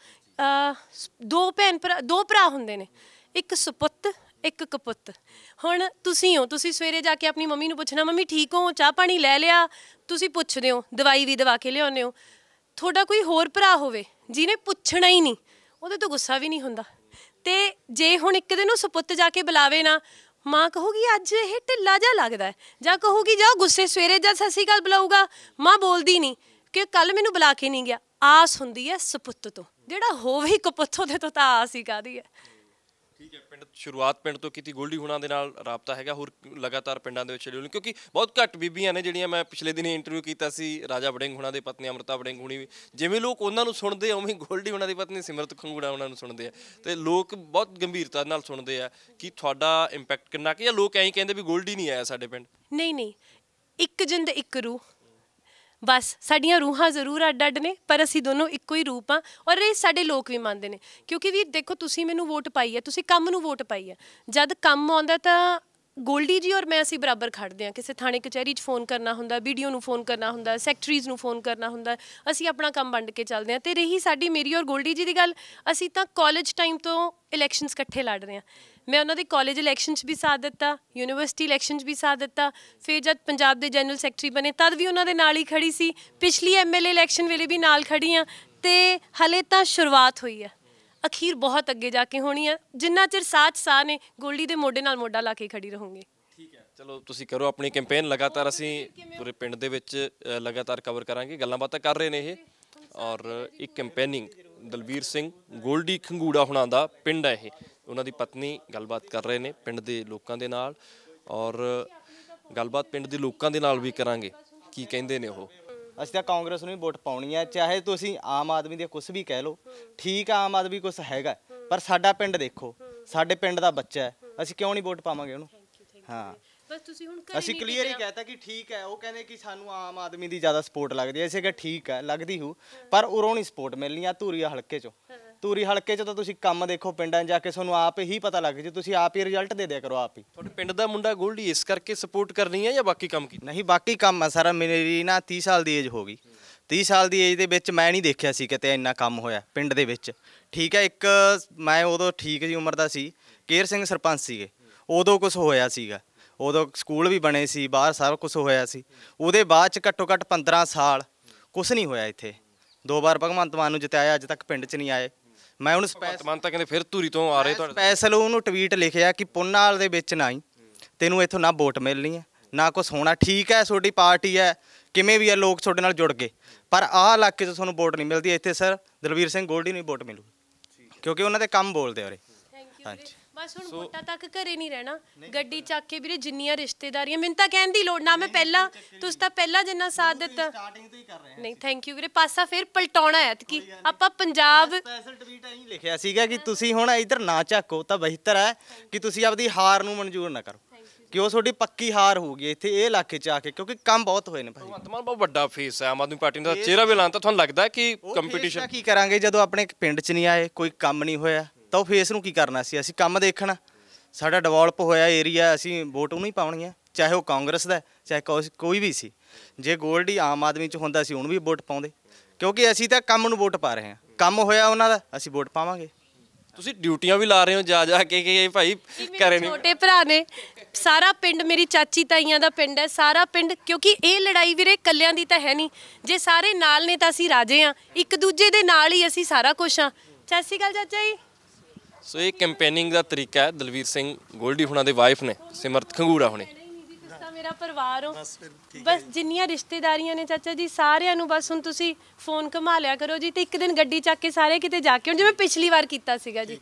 ਦੋ ਭੈਣ ਭਰਾ ਦੋ ਭਰਾ ਹੁੰਦੇ ਨੇ, ਇੱਕ ਸੁਪੁੱਤ ਇੱਕ ਕਪੁੱਤ। ਹੁਣ ਤੁਸੀਂ ਹੋ, ਤੁਸੀਂ ਸਵੇਰੇ ਜਾ ਕੇ ਆਪਣੀ ਮੰਮੀ ਨੂੰ ਪੁੱਛਣਾ ਮੰਮੀ ਠੀਕ ਹੋ, ਚਾਹ ਪਾਣੀ ਲੈ ਲਿਆ, ਤੁਸੀਂ ਪੁੱਛਦੇ ਹੋ, ਦਵਾਈ ਵੀ ਦਵਾ ਕੇ ਲਿਆਉਂਦੇ ਹੋ। ਤੁਹਾਡਾ ਕੋਈ ਹੋਰ ਭਰਾ ਹੋਵੇ ਜਿਹਨੇ ਪੁੱਛਣਾ ਹੀ ਨਹੀਂ, ਉਹਦੇ ਤੋਂ ਗੁੱਸਾ ਵੀ ਨਹੀਂ ਹੁੰਦਾ। ਤੇ ਜੇ ਹੁਣ ਇੱਕ ਦਿਨ ਉਹ ਸੁਪੁੱਤ ਜਾ ਕੇ ਬੁਲਾਵੇ ਨਾ, ਮਾਂ ਕਹੂਗੀ ਅੱਜ ਇਹ ਢਿੱਲਾ ਜਿਹਾ ਲੱਗਦਾ ਹੈ, ਜਾਂ ਕਹੂਗੀ ਜਾ ਗੁੱਸੇ ਸਵੇਰੇ ਜਦ ਸਤਿ ਸ਼੍ਰੀ ਅਕਾਲ ਬੁਲਾਊਗਾ ਮਾਂ ਬੋਲਦੀ ਨਹੀਂ ਕਿ ਕੱਲ ਮੈਨੂੰ ਬੁਲਾ ਕੇ ਨਹੀਂ ਗਿਆ। ਆਸ ਹੁੰਦੀ ਹੈ ਸੁਪੁੱਤ ਤੋਂ, ਜਿਹੜਾ ਹੋਵੇ ਕਪੁੱਤ ਉਹਦੇ ਤੋਂ ਤਾਂ ਆਸ ਹੀ ਕਾਹਦੀ ਹੈ। ਠੀਕ ਹੈ, ਪਿੰਡ ਸ਼ੁਰੂਆਤ ਪਿੰਡ ਤੋਂ ਕੀਤੀ, ਗੋਲਡੀ ਹੁਣਾਂ ਦੇ ਨਾਲ ਰਾਬਤਾ ਹੈਗਾ, ਹੋਰ ਲਗਾਤਾਰ ਪਿੰਡਾਂ ਦੇ ਵਿੱਚ ਸ਼ਡਿਊਲ, ਕਿਉਂਕਿ ਬਹੁਤ ਘੱਟ ਬੀਬੀਆਂ ਨੇ ਜਿਹੜੀਆਂ, ਮੈਂ ਪਿਛਲੇ ਦਿਨ ਇੰਟਰਵਿਊ ਕੀਤਾ ਸੀ ਰਾਜਾ ਵੜਿੰਗ ਹੁਣਾਂ ਦੇ ਪਤਨੀ ਅੰਮ੍ਰਿਤਾ ਵੜਿੰਗ ਹੁਣੀ ਵੀ, ਜਿਵੇਂ ਲੋਕ ਉਹਨਾਂ ਨੂੰ ਸੁਣਦੇ ਆ ਉਵੇਂ ਗੋਲਡੀ ਹੁਣਾਂ ਦੀ ਪਤਨੀ ਸਿਮਰਤ ਖੰਗੂੜਾ ਉਹਨਾਂ ਨੂੰ ਸੁਣਦੇ ਆ, ਤੇ ਲੋਕ ਬਹੁਤ ਗੰਭੀਰਤਾ ਨਾਲ ਸੁਣਦੇ ਆ ਕਿ ਤੁਹਾਡਾ ਇੰਪੈਕਟ ਕਿੰਨਾ ਕਿ, ਜਾਂ ਲੋਕ ਐਂ ਕਹਿੰਦੇ ਵੀ ਗੋਲਡੀ ਨਹੀਂ ਆਇਆ ਸਾਡੇ ਪਿੰਡ? ਨਹੀਂ ਨਹੀਂ, ਇੱਕ ਜਿੰਦ ਇੱਕ ਰੂਹ, ਬਸ ਸਾਡੀਆਂ ਰੂਹਾਂ ਜ਼ਰੂਰ ਅੱਡ ਅੱਡ ਨੇ ਪਰ ਅਸੀਂ ਦੋਨੋਂ ਇੱਕੋ ਹੀ ਰੂਪ ਹਾਂ, ਔਰ ਇਹ ਸਾਡੇ ਲੋਕ ਵੀ ਮੰਨਦੇ ਨੇ। ਕਿਉਂਕਿ ਵੀਰ ਦੇਖੋ, ਤੁਸੀਂ ਮੈਨੂੰ ਵੋਟ ਪਾਈ ਹੈ, ਤੁਸੀਂ ਕੰਮ ਨੂੰ ਵੋਟ ਪਾਈ ਹੈ, ਜਦ ਕੰਮ ਆਉਂਦਾ ਤਾਂ ਗੋਲਡੀ ਜੀ ਔਰ ਮੈਂ ਅਸੀਂ ਬਰਾਬਰ ਖੜਦੇ ਹਾਂ। ਕਿਸੇ ਥਾਣੇ ਕਚਹਿਰੀ 'ਚ ਫੋਨ ਕਰਨਾ ਹੁੰਦਾ, ਵੀਡੀਓ ਨੂੰ ਫੋਨ ਕਰਨਾ ਹੁੰਦਾ, ਸੈਕਟਰੀਜ਼ ਨੂੰ ਫੋਨ ਕਰਨਾ ਹੁੰਦਾ, ਅਸੀਂ ਆਪਣਾ ਕੰਮ ਵੰਡ ਕੇ ਚੱਲਦੇ ਹਾਂ। ਅਤੇ ਰਹੀ ਸਾਡੀ ਮੇਰੀ ਔਰ ਗੋਲਡੀ ਜੀ ਦੀ ਗੱਲ, ਅਸੀਂ ਤਾਂ ਕਾਲਜ ਟਾਈਮ ਤੋਂ ਇਲੈਕਸ਼ਨਸ ਇਕੱਠੇ ਲੜ ਰਹੇ ਹਾਂ। ਮੈਂ ਉਹਨਾਂ ਦੇ ਕਾਲਜ ਇਲੈਕਸ਼ਨ 'ਚ ਵੀ ਸਾਥ ਦਿੱਤਾ, ਯੂਨੀਵਰਸਿਟੀ ਇਲੈਕਸ਼ਨ 'ਚ ਵੀ ਸਾਥ ਦਿੱਤਾ, ਫਿਰ ਜਦ ਪੰਜਾਬ ਦੇ ਜਨਰਲ ਸੈਕਟਰੀ ਬਣੇ ਤਦ ਵੀ ਉਹਨਾਂ ਦੇ ਨਾਲ ਹੀ ਖੜੀ ਸੀ, ਪਿਛਲੀ ਐਮ ਐਲ ਏ ਇਲੈਕਸ਼ਨ ਵੇਲੇ ਵੀ ਨਾਲ ਖੜੀ ਹਾਂ। ਅਤੇ ਹਲੇ ਤਾਂ ਸ਼ੁਰੂਆਤ ਹੋਈ ਹੈ, ਅਖੀਰ ਬਹੁਤ ਅੱਗੇ ਜਾ ਕੇ ਹੋਣੀ ਆ। ਜਿੰਨਾ ਚਿਰ ਸਾਹ 'ਚ ਸਾਹ ਨੇ, ਗੋਲਡੀ ਦੇ ਮੋਢੇ ਨਾਲ ਮੋਢਾ ਲਾ ਕੇ ਖੜੀ ਰਹੂੰਗੀ। ਠੀਕ ਹੈ, ਚਲੋ ਤੁਸੀਂ ਕਰੋ ਆਪਣੀ ਕੈਂਪੇਨ, ਲਗਾਤਾਰ ਅਸੀਂ ਪੂਰੇ ਪਿੰਡ ਦੇ ਵਿੱਚ ਲਗਾਤਾਰ ਕਵਰ ਕਰਾਂਗੇ। ਗੱਲਾਂ ਬਾਤਾਂ ਕਰ ਰਹੇ ਨੇ ਇਹ, ਔਰ ਇੱਕ ਕੈਂਪੇਨਿੰਗ ਦਲਬੀਰ ਸਿੰਘ ਗੋਲਡੀ ਖੰਗੂੜਾ ਹੁਣਾਂ ਦਾ ਪਿੰਡ ਹੈ ਇਹ, ਉਹਨਾਂ ਦੀ ਪਤਨੀ ਗੱਲਬਾਤ ਕਰ ਰਹੇ ਨੇ ਪਿੰਡ ਦੇ ਲੋਕਾਂ ਦੇ ਨਾਲ, ਔਰ ਗੱਲਬਾਤ ਪਿੰਡ ਦੇ ਲੋਕਾਂ ਦੇ ਨਾਲ ਵੀ ਕਰਾਂਗੇ ਕੀ ਕਹਿੰਦੇ ਨੇ ਉਹ। ਅਸੀਂ ਤਾਂ ਕਾਂਗਰਸ ਨੂੰ ਹੀ ਵੋਟ ਪਾਉਣੀ ਹੈ, ਚਾਹੇ ਤੁਸੀਂ ਆਮ ਆਦਮੀ ਦੇ ਕੁਛ ਵੀ ਕਹਿ ਲਓ। ਠੀਕ ਆ, ਆਮ ਆਦਮੀ ਕੁਛ ਹੈਗਾ, ਪਰ ਸਾਡਾ ਪਿੰਡ ਦੇਖੋ, ਸਾਡੇ ਪਿੰਡ ਦਾ ਬੱਚਾ ਹੈ, ਅਸੀਂ ਕਿਉਂ ਨਹੀਂ ਵੋਟ ਪਾਵਾਂਗੇ ਉਹਨੂੰ? ਹਾਂ, ਬਸ ਤੁਸੀਂ ਹੁਣ ਅਸੀਂ ਕਲੀਅਰ ਹੀ ਕਹਿਤਾ ਕਿ ਠੀਕ ਹੈ। ਉਹ ਕਹਿੰਦੇ ਕਿ ਸਾਨੂੰ ਆਮ ਆਦਮੀ ਦੀ ਜ਼ਿਆਦਾ ਸਪੋਰਟ ਲੱਗਦੀ ਹੈ, ਅਸੀਂ ਕਿਹਾ ਠੀਕ ਹੈ, ਲੱਗਦੀ ਹੋ, ਪਰ ਉਰੋਂ ਨਹੀਂ ਸਪੋਰਟ ਮਿਲਣੀ ਆ ਧੂਰੀ ਹਲਕੇ 'ਚੋਂ। ਧੂਰੀ ਹਲਕੇ 'ਚ ਤਾਂ ਤੁਸੀਂ ਕੰਮ ਦੇਖੋ, ਪਿੰਡਾਂ 'ਚ ਜਾ ਕੇ ਤੁਹਾਨੂੰ ਆਪ ਹੀ ਪਤਾ ਲੱਗ ਜੇ, ਤੁਸੀਂ ਆਪ ਹੀ ਰਿਜ਼ਲਟ ਦੇ ਦਿਆ ਕਰੋ ਆਪ ਹੀ। ਤੁਹਾਡੇ ਪਿੰਡ ਦਾ ਮੁੰਡਾ ਗੋਲਡੀ ਇਸ ਕਰਕੇ ਸਪੋਰਟ ਕਰਨੀ ਹੈ ਜਾਂ ਬਾਕੀ ਕੰਮ ਕੀ? ਨਹੀਂ, ਬਾਕੀ ਕੰਮ ਆ ਸਾਰਾ। ਮੇਰੀ ਨਾ ਤੀਹ ਸਾਲ ਦੀ ਏਜ ਹੋ ਗਈ, ਤੀਹ ਸਾਲ ਦੀ ਏਜ ਦੇ ਵਿੱਚ ਮੈਂ ਨਹੀਂ ਦੇਖਿਆ ਸੀ ਕਿਤੇ ਇੰਨਾ ਕੰਮ ਹੋਇਆ ਪਿੰਡ ਦੇ ਵਿੱਚ। ਠੀਕ ਹੈ, ਇੱਕ ਮੈਂ ਉਦੋਂ ਠੀਕ ਜੀ ਉਮਰ ਦਾ ਸੀ, ਕੇਰ ਸਿੰਘ ਸਰਪੰਚ ਸੀਗੇ, ਉਦੋਂ ਕੁਛ ਹੋਇਆ ਸੀਗਾ, ਉਦੋਂ ਸਕੂਲ ਵੀ ਬਣੇ ਸੀ, ਬਾਹਰ ਸਾਰਾ ਕੁਛ ਹੋਇਆ ਸੀ। ਉਹਦੇ ਬਾਅਦ 'ਚ ਘੱਟੋ ਘੱਟ ਪੰਦਰਾਂ ਸਾਲ ਕੁਛ ਨਹੀਂ ਹੋਇਆ ਇੱਥੇ। ਦੋ ਵਾਰ ਭਗਵੰਤ ਮਾਨ ਨੂੰ ਜਿਤਾਇਆ, ਅੱਜ ਤੱਕ ਪਿੰਡ 'ਚ ਨਹੀਂ ਆਏ। ਮੈਂ ਉਹਨੂੰ ਮਾਨ ਤਾਂ ਕਹਿੰਦੇ ਫਿਰ ਧੂਰੀ ਤੋਂ ਆ ਰਹੇ ਤੁਹਾਡੇ, ਸਪੈਸ਼ਲ ਉਹਨੂੰ ਟਵੀਟ ਲਿਖਿਆ ਕਿ ਪੁੰਨਾਲ ਦੇ ਵਿੱਚ ਨਾ ਹੀ, ਤੈਨੂੰ ਇੱਥੋਂ ਨਾ ਵੋਟ ਮਿਲਣੀ ਹੈ ਨਾ ਕੁਛ ਹੋਣਾ। ਠੀਕ ਹੈ, ਤੁਹਾਡੀ ਪਾਰਟੀ ਹੈ, ਕਿਵੇਂ ਵੀ ਹੈ, ਲੋਕ ਤੁਹਾਡੇ ਨਾਲ ਜੁੜ ਗਏ, ਪਰ ਆਹ ਇਲਾਕੇ 'ਚ ਤੁਹਾਨੂੰ ਵੋਟ ਨਹੀਂ ਮਿਲਦੀ। ਇੱਥੇ ਸਰ ਦਲਬੀਰ ਸਿੰਘ ਗੋਲਡੀ ਨੂੰ ਵੋਟ ਮਿਲੂ, ਕਿਉਂਕਿ ਉਹਨਾਂ ਦੇ ਕੰਮ ਬੋਲਦੇ ਆ ਉਰੇ। ਹਾਂਜੀ, ਬਸ ਹੁਣ ਵੋਟਾਂ ਤੱਕ ਘਰੇ ਨਹੀਂ ਰਹਿਣਾ, ਗੱਡੀ ਚੱਕ ਕੇ ਵੀਰੇ ਜਿੰਨੀਆਂ ਰਿਸ਼ਤੇਦਾਰੀਆਂ, ਮੈਨੂੰ ਤਾਂ ਕਹਿਣ ਦੀ ਲੋੜ ਨਾ, ਮੈਂ ਪਹਿਲਾਂ, ਤੁਸੀਂ ਤਾਂ ਪਹਿਲਾਂ ਜਿੰਨਾ ਸਾਥ ਦਿੱਤਾ। ਨਹੀਂ ਥੈਂਕ ਯੂ ਵੀਰੇ, ਪਾਸਾ ਫਿਰ ਪਲਟਾਉਣਾ ਹੈ ਕਿ ਆਪਾਂ ਪੰਜਾਬ। ਸਪੈਸ਼ਲ ਟਵੀਟ ਐਂ ਲਿਖਿਆ ਸੀਗਾ ਕਿ ਤੁਸੀਂ ਹੁਣ ਇੱਧਰ ਨਾ ਝਾਕੋ ਤਾਂ ਬਿਹਤਰ ਹੈ ਕਿ ਤੁਸੀਂ ਆਪਦੀ ਹਾਰ ਨੂੰ ਮਨਜ਼ੂਰ ਨਾ ਕਰੋ, ਕਿ ਉਹ ਤੁਹਾਡੀ ਪੱਕੀ ਹਾਰ ਹੋਊਗੀ ਇੱਥੇ ਇਹ ਇਲਾਕੇ 'ਚ ਆ ਕੇ, ਕਿਉਂਕਿ ਕੰਮ ਬਹੁਤ ਹੋਏ ਨੇ ਭਾਈ। ਭਗਵੰਤ ਮਾਨ ਬਹੁਤ ਵੱਡਾ ਫੇਸ ਹੈ ਆਮ ਆਦਮੀ ਪਾਰਟੀ ਦਾ ਚਿਹਰਾ ਵੀ ਲਾਂਤਾ, ਤੁਹਾਨੂੰ ਲੱਗਦਾ ਕਿ ਕੰਪੀਟੀਸ਼ਨ ਕੀ ਕਰਾਂਗੇ ਜਦੋਂ ਆਪਣੇ ਪਿੰਡ 'ਚ ਨਹੀਂ ਆਏ, ਕੋਈ ਕੰਮ ਨਹੀਂ ਹੋਇਆ ਤਾਂ ਉਹ ਫੇਸ ਨੂੰ ਕੀ ਕਰਨਾ ਸੀ? ਅਸੀਂ ਕੰਮ ਦੇਖਣਾ, ਸਾਡਾ ਡਿਵੈਲਪ ਹੋਇਆ ਏਰੀਆ, ਅਸੀਂ ਵੋਟ ਉਹਨੂੰ ਹੀ ਪਾਉਣੀ ਹੈ, ਚਾਹੇ ਉਹ ਕਾਂਗਰਸ ਦਾ ਚਾਹੇ ਕੋਈ ਵੀ ਸੀ। ਜੇ ਗੋਲਡੀ ਆਮ ਆਦਮੀ 'ਚ ਹੁੰਦਾ ਸੀ ਉਹਨੂੰ ਵੀ ਵੋਟ ਪਾਉਂਦੇ, ਕਿਉਂਕਿ ਅਸੀਂ ਤਾਂ ਕੰਮ ਨੂੰ ਵੋਟ ਪਾ ਰਹੇ ਹਾਂ, ਕੰਮ ਹੋਇਆ ਉਹਨਾਂ ਦਾ ਅਸੀਂ ਵੋਟ ਪਾਵਾਂਗੇ। ਤੁਸੀਂ ਡਿਊਟੀਆਂ ਵੀ ਲਾ ਰਹੇ ਹੋ ਜਾ ਜਾ ਕੇ ਕਿ ਭਾਈ ਕਰੇ ਨਹੀਂ। ਛੋਟੇ ਭਰਾ ਨੇ, ਸਾਰਾ ਪਿੰਡ ਮੇਰੀ ਚਾਚੀ ਤਾਈਆਂ ਦਾ ਪਿੰਡ ਹੈ, ਸਾਰਾ ਪਿੰਡ, ਕਿਉਂਕਿ ਇਹ ਲੜਾਈ ਵੀਰੇ ਕੱਲਿਆਂ ਦੀ ਤਾਂ ਹੈ ਨਹੀਂ, ਜੇ ਸਾਰੇ ਨਾਲ ਨੇ ਤਾਂ ਅਸੀਂ ਰਾਜੇ ਆ, ਇੱਕ ਦੂਜੇ ਦੇ ਨਾਲ ਹੀ ਅਸੀਂ ਸਾਰਾ ਕੁਝ ਆ। ਸਤਿ ਸ਼੍ਰੀ ਅਕਾਲ ਚਾਚਾ ਜੀ। ਸੋ ਇਹ ਕੈਂਪੇਨਿੰਗ ਦਾ ਤਰੀਕਾ ਹੈ। ਦਲਵੀਰ ਸਿੰਘ ਗੋਲਡੀ ਹੁਣਾਂ ਦੇ ਵਾਈਫ ਨੇ ਸਿਮਰਤ ਖੰਗੂੜਾ ਹੁਣੇ, ਮੇਰਾ ਪਰਿਵਾਰ ਹੋ, ਬਸ ਜਿੰਨੀਆਂ ਰਿਸ਼ਤੇਦਾਰੀਆਂ ਨੇ ਚਾਚਾ ਜੀ ਸਾਰਿਆਂ ਨੂੰ ਬਸ ਹੁਣ ਤੁਸੀਂ ਫੋਨ ਘੁਮਾ ਲਿਆ ਕਰੋ ਜੀ, ਤੇ ਇੱਕ ਦਿਨ ਗੱਡੀ ਚੱਕ ਕੇ ਸਾਰੇ ਕਿਤੇ ਜਾ ਕੇ, ਹੁਣ ਜਿਵੇਂ ਪਿਛਲੀ ਵਾਰ ਕੀਤਾ ਸੀਗਾ ਜੀ।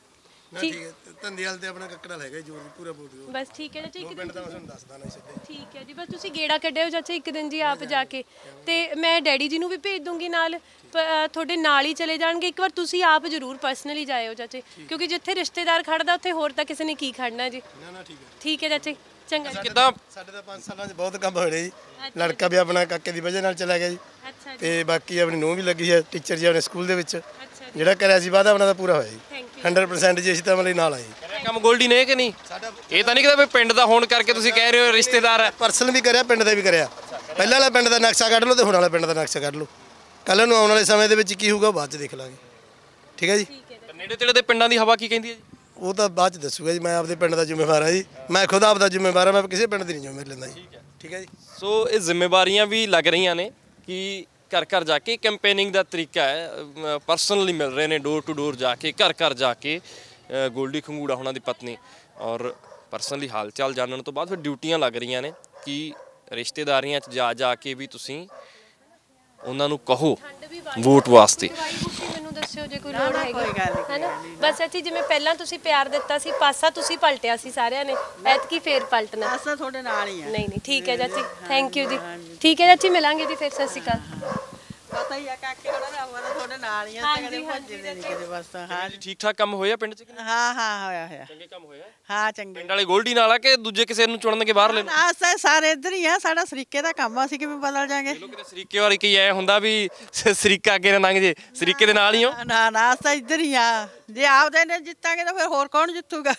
ਠੀਕ ਹੈ, ਧੰਦੇਵਾਲ ਤੇ ਆਪਣਾ ਕੱਕੜਾ ਲੈ ਗਿਆ ਜੋ ਪੂਰਾ ਬੋਲ ਦਿਓ ਬਸ ਠੀਕ ਹੈ ਚਾਚਾ, ਇੱਕ ਪਿੰਡ ਦਾ ਮੈਂ ਤੁਹਾਨੂੰ ਦੱਸਦਾ ਨਾ ਸਿੱਧੇ। ਠੀਕ ਹੈ ਜੀ, ਬਸ ਤੁਸੀਂ ਗੇੜਾ ਕੱਢਿਓ ਚਾਚਾ ਇੱਕ ਦਿਨ ਜੀ ਆਪ ਜਾ ਕੇ, ਤੇ ਮੈਂ ਡੈਡੀ ਜੀ ਨੂੰ ਵੀ ਭੇਜ ਦੂੰਗੀ ਨਾਲ, ਤੁਹਾਡੇ ਨਾਲ ਹੀ ਚਲੇ ਜਾਣਗੇ। ਇੱਕ ਵਾਰ ਤੁਸੀਂ ਆਪ ਜ਼ਰੂਰ ਪਰਸਨਲੀ ਜਾਇਓ ਚਾਚੇ, ਕਿਉਂਕਿ ਜਿੱਥੇ ਰਿਸ਼ਤੇਦਾਰ ਖੜਦਾ ਉੱਥੇ ਹੋਰ ਤਾਂ ਕਿਸੇ ਨੇ ਕੀ ਖੜਨਾ ਜੀ। ਨਾ ਨਾ ਠੀਕ ਹੈ ਠੀਕ ਹੈ ਚਾਚੇ, ਚੰਗਾ ਜੀ। ਕਿੱਦਾਂ ਸਾਡੇ ਤਾਂ ਪੰਜ ਸਾਲਾਂ 'ਚ ਬਹੁਤ ਕੰਮ ਹੋਏ ਨੇ ਜੀ। ਲੜਕਾ ਵੀ ਆਪਣਾ ਕਾਕੇ ਦੀ ਵਜ੍ਹਾ ਨਾਲ ਚਲਾ ਗਿਆ ਜੀ, ਅੱਛਾ ਜੀ, ਤੇ ਬਾਕੀ ਆਪਣੀ ਨੂੰਹ ਵੀ ਲੱਗੀ ਹੈ ਟੀਚਰ ਜੀ ਆਪਣੇ ਸਕੂਲ ਦੇ ਵਿੱਚ। ਅੱਛਾ ਜੀ, ਜਿਹੜਾ ਕਰਿਆ ਸੀ ਵਾਅਦਾ ਉਹਨਾਂ ਦਾ ਪੂਰਾ ਹੋਇਆ ਜੀ, ਥੈਂਕ ਯੂ। ਹੰਡਰਡ ਪਰਸੈਂਟ ਜੀ। ਅਸੀਂ ਤਾਂ ਮਤਲਬ ਨਾਲ ਆਏ ਕਰਿਆ ਕੰਮ ਗੋਲਡੀ ਨੇ ਕਿ ਨਹੀਂ? ਇਹ ਤਾਂ ਨਹੀਂ ਕਿਤੇ ਵੀ ਪਿੰਡ ਦਾ ਹੋਣ ਕਰਕੇ ਤੁਸੀਂ ਕਹਿ ਰਹੇ ਹੋ ਰਿਸ਼ਤੇਦਾਰ ਹੈ। ਪਰਸਨ ਵੀ ਕਰਿਆ, ਪਿੰਡ ਦਾ ਵੀ ਕਰਿਆ। ਪਹਿਲਾਂ ਵਾਲਾ ਪਿੰਡ ਦਾ ਨਕਸ਼ਾ ਕੱਢ ਲਓ ਤੇ ਹੁਣ ਵਾਲਾ ਪਿੰਡ ਦਾ ਨਕਸ਼ਾ ਕੱਢ ਲਓ। ਕੱਲ੍ਹ ਨੂੰ ਆਉਣ ਵਾਲੇ ਸਮੇਂ ਦੇ ਵਿੱਚ ਕੀ ਹੋਊਗਾ ਬਾਅਦ 'ਚ ਦੇਖ ਲਾਂਗੇ। ਠੀਕ ਹੈ ਜੀ। ਨੇੜੇ ਤੇੜੇ ਦੇ ਪਿੰਡਾਂ ਦੀ ਹਵਾ ਕੀ ਕਹਿੰਦੀ ਹੈ ਜੀ? ਉਹ ਤਾਂ ਬਾਅਦ 'ਚ ਦੱਸੂਗਾ ਜੀ। ਮੈਂ ਆਪਦੇ ਪਿੰਡ ਦਾ ਜ਼ਿੰਮੇਵਾਰ ਹਾਂ ਜੀ, ਮੈਂ ਖੁਦ ਆਪਦਾ ਜ਼ਿੰਮੇਵਾਰ ਹਾਂ, ਮੈਂ ਕਿਸੇ ਪਿੰਡ ਦੀ ਨਹੀਂ ਜ਼ਿੰਮੇਵਾਰੀ ਲੈਂਦਾ ਜੀ। ਠੀਕ ਹੈ ਜੀ। ਸੋ ਇਹ ਜ਼ਿੰਮੇਵਾਰੀਆਂ ਵੀ ਲੱਗ ਰਹੀਆਂ ਨੇ ਕਿ ਘਰ ਘਰ ਜਾ ਕੇ ਕੈਂਪੇਨਿੰਗ ਦਾ ਤਰੀਕਾ ਹੈ, ਪਰਸਨਲੀ ਮਿਲ ਰਹੇ ਨੇ, ਡੋਰ ਟੂ ਡੋਰ ਜਾ ਕੇ, ਘਰ ਘਰ ਜਾ ਕੇ ਗੋਲਡੀ ਖੰਗੂੜਾ ਉਹਨਾਂ ਦੀ ਪਤਨੀ, ਔਰ ਪਰਸਨਲੀ ਹਾਲ ਚਾਲ ਜਾਣਨ ਤੋਂ ਬਾਅਦ ਫਿਰ ਡਿਊਟੀਆਂ ਲੱਗ ਰਹੀਆਂ ਨੇ ਕਿ ਰਿਸ਼ਤੇਦਾਰੀਆਂ 'ਚ ਜਾ ਜਾ ਕੇ ਵੀ ਤੁਸੀਂ ਉਹਨਾਂ ਨੂੰ ਕਹੋ ਵੋਟ ਵਾਸਤੇ। ਮੈਨੂੰ ਦੱਸਿਓ ਜੇ ਕੋਈ ਲੋੜ ਹੈਗੀ ਹੈ ਨਾ। ਬਸ ਅੱਛੀ, ਜਿਵੇਂ ਪਹਿਲਾਂ ਤੁਸੀਂ ਪਿਆਰ ਦਿੱਤਾ ਸੀ, ਪਾਸਾ ਤੁਸੀਂ ਪਲਟਿਆ ਸੀ ਸਾਰਿਆਂ ਨੇ, ਐਤਕੀ ਫੇਰ ਪਲਟਣਾ। ਪਾਸਾ ਤੁਹਾਡੇ ਨਾਲ ਹੀ ਆ। ਨਹੀਂ ਨਹੀਂ ਠੀਕ ਹੈ ਚਾਚੀ, ਥੈਂਕ ਯੂ ਜੀ। ਠੀਕ ਹੈ ਚਾਚੀ, ਮਿਲਾਂਗੇ ਜੀ ਫਿਰ। ਸਤਿ ਸ਼੍ਰੀ ਅਕਾਲ। ਪਤਾ ਹੀ ਆ ਕਾਕੇ ਹੋਣਾ ਦਾ ਹੋਣਾ ਤੁਹਾਡੇ ਨਾਲ ਹੀ ਆ, ਤਾਂ ਕਦੇ ਭੱਜਦੇ ਨਹੀਂ ਕਿਤੇ ਬਸ। ਹਾਂ ਜੀ ਠੀਕ ਠਾਕ ਕੰਮ ਹੋਇਆ ਪਿੰਡ 'ਚ ਕਿ ਨਹੀਂ? ਹਾਂ ਹਾਂ ਹੋਇਆ ਹੋਇਆ, ਚੰਗੇ ਕੰਮ ਹੋਇਆ। ਹਾਂ ਚੰਗੇ। ਪਿੰਡ ਵਾਲੇ ਗੋਲਡੀ ਨਾਲ ਆ ਕਿ ਦੂਜੇ ਕਿਸੇ ਨੂੰ ਚੁਣਨਗੇ ਬਾਹਰ ਲੈ ਆ ਸਾਰੇ ਇੱਧਰ ਹੀ ਆ, ਸਾਡਾ ਸਰੀਕੇ ਦਾ ਕੰਮ ਆ, ਅਸੀਂ ਕਿਵੇਂ ਬਦਲ ਜਾਾਂਗੇ? ਲੋ? ਕਿਤੇ ਸਰੀਕੇ ਵਾਲੀ ਕੀ ਐ ਹੁੰਦਾ ਵੀ ਸਰੀਕਾ ਅੱਗੇ ਨਾ ਲੰਘ ਜੇ, ਸਰੀਕੇ ਦੇ ਨਾਲ ਹੀ ਹੋ? ਨਾ ਨਾ ਅਸਾਂ ਇੱਧਰ ਹੀ ਆ, ਜੇ ਆਪਦੇ ਨੇ ਜਿੱਤਾਂਗੇ ਤਾਂ ਫਿਰ ਹੋਰ ਕੌਣ ਜਿੱਤੂਗਾ?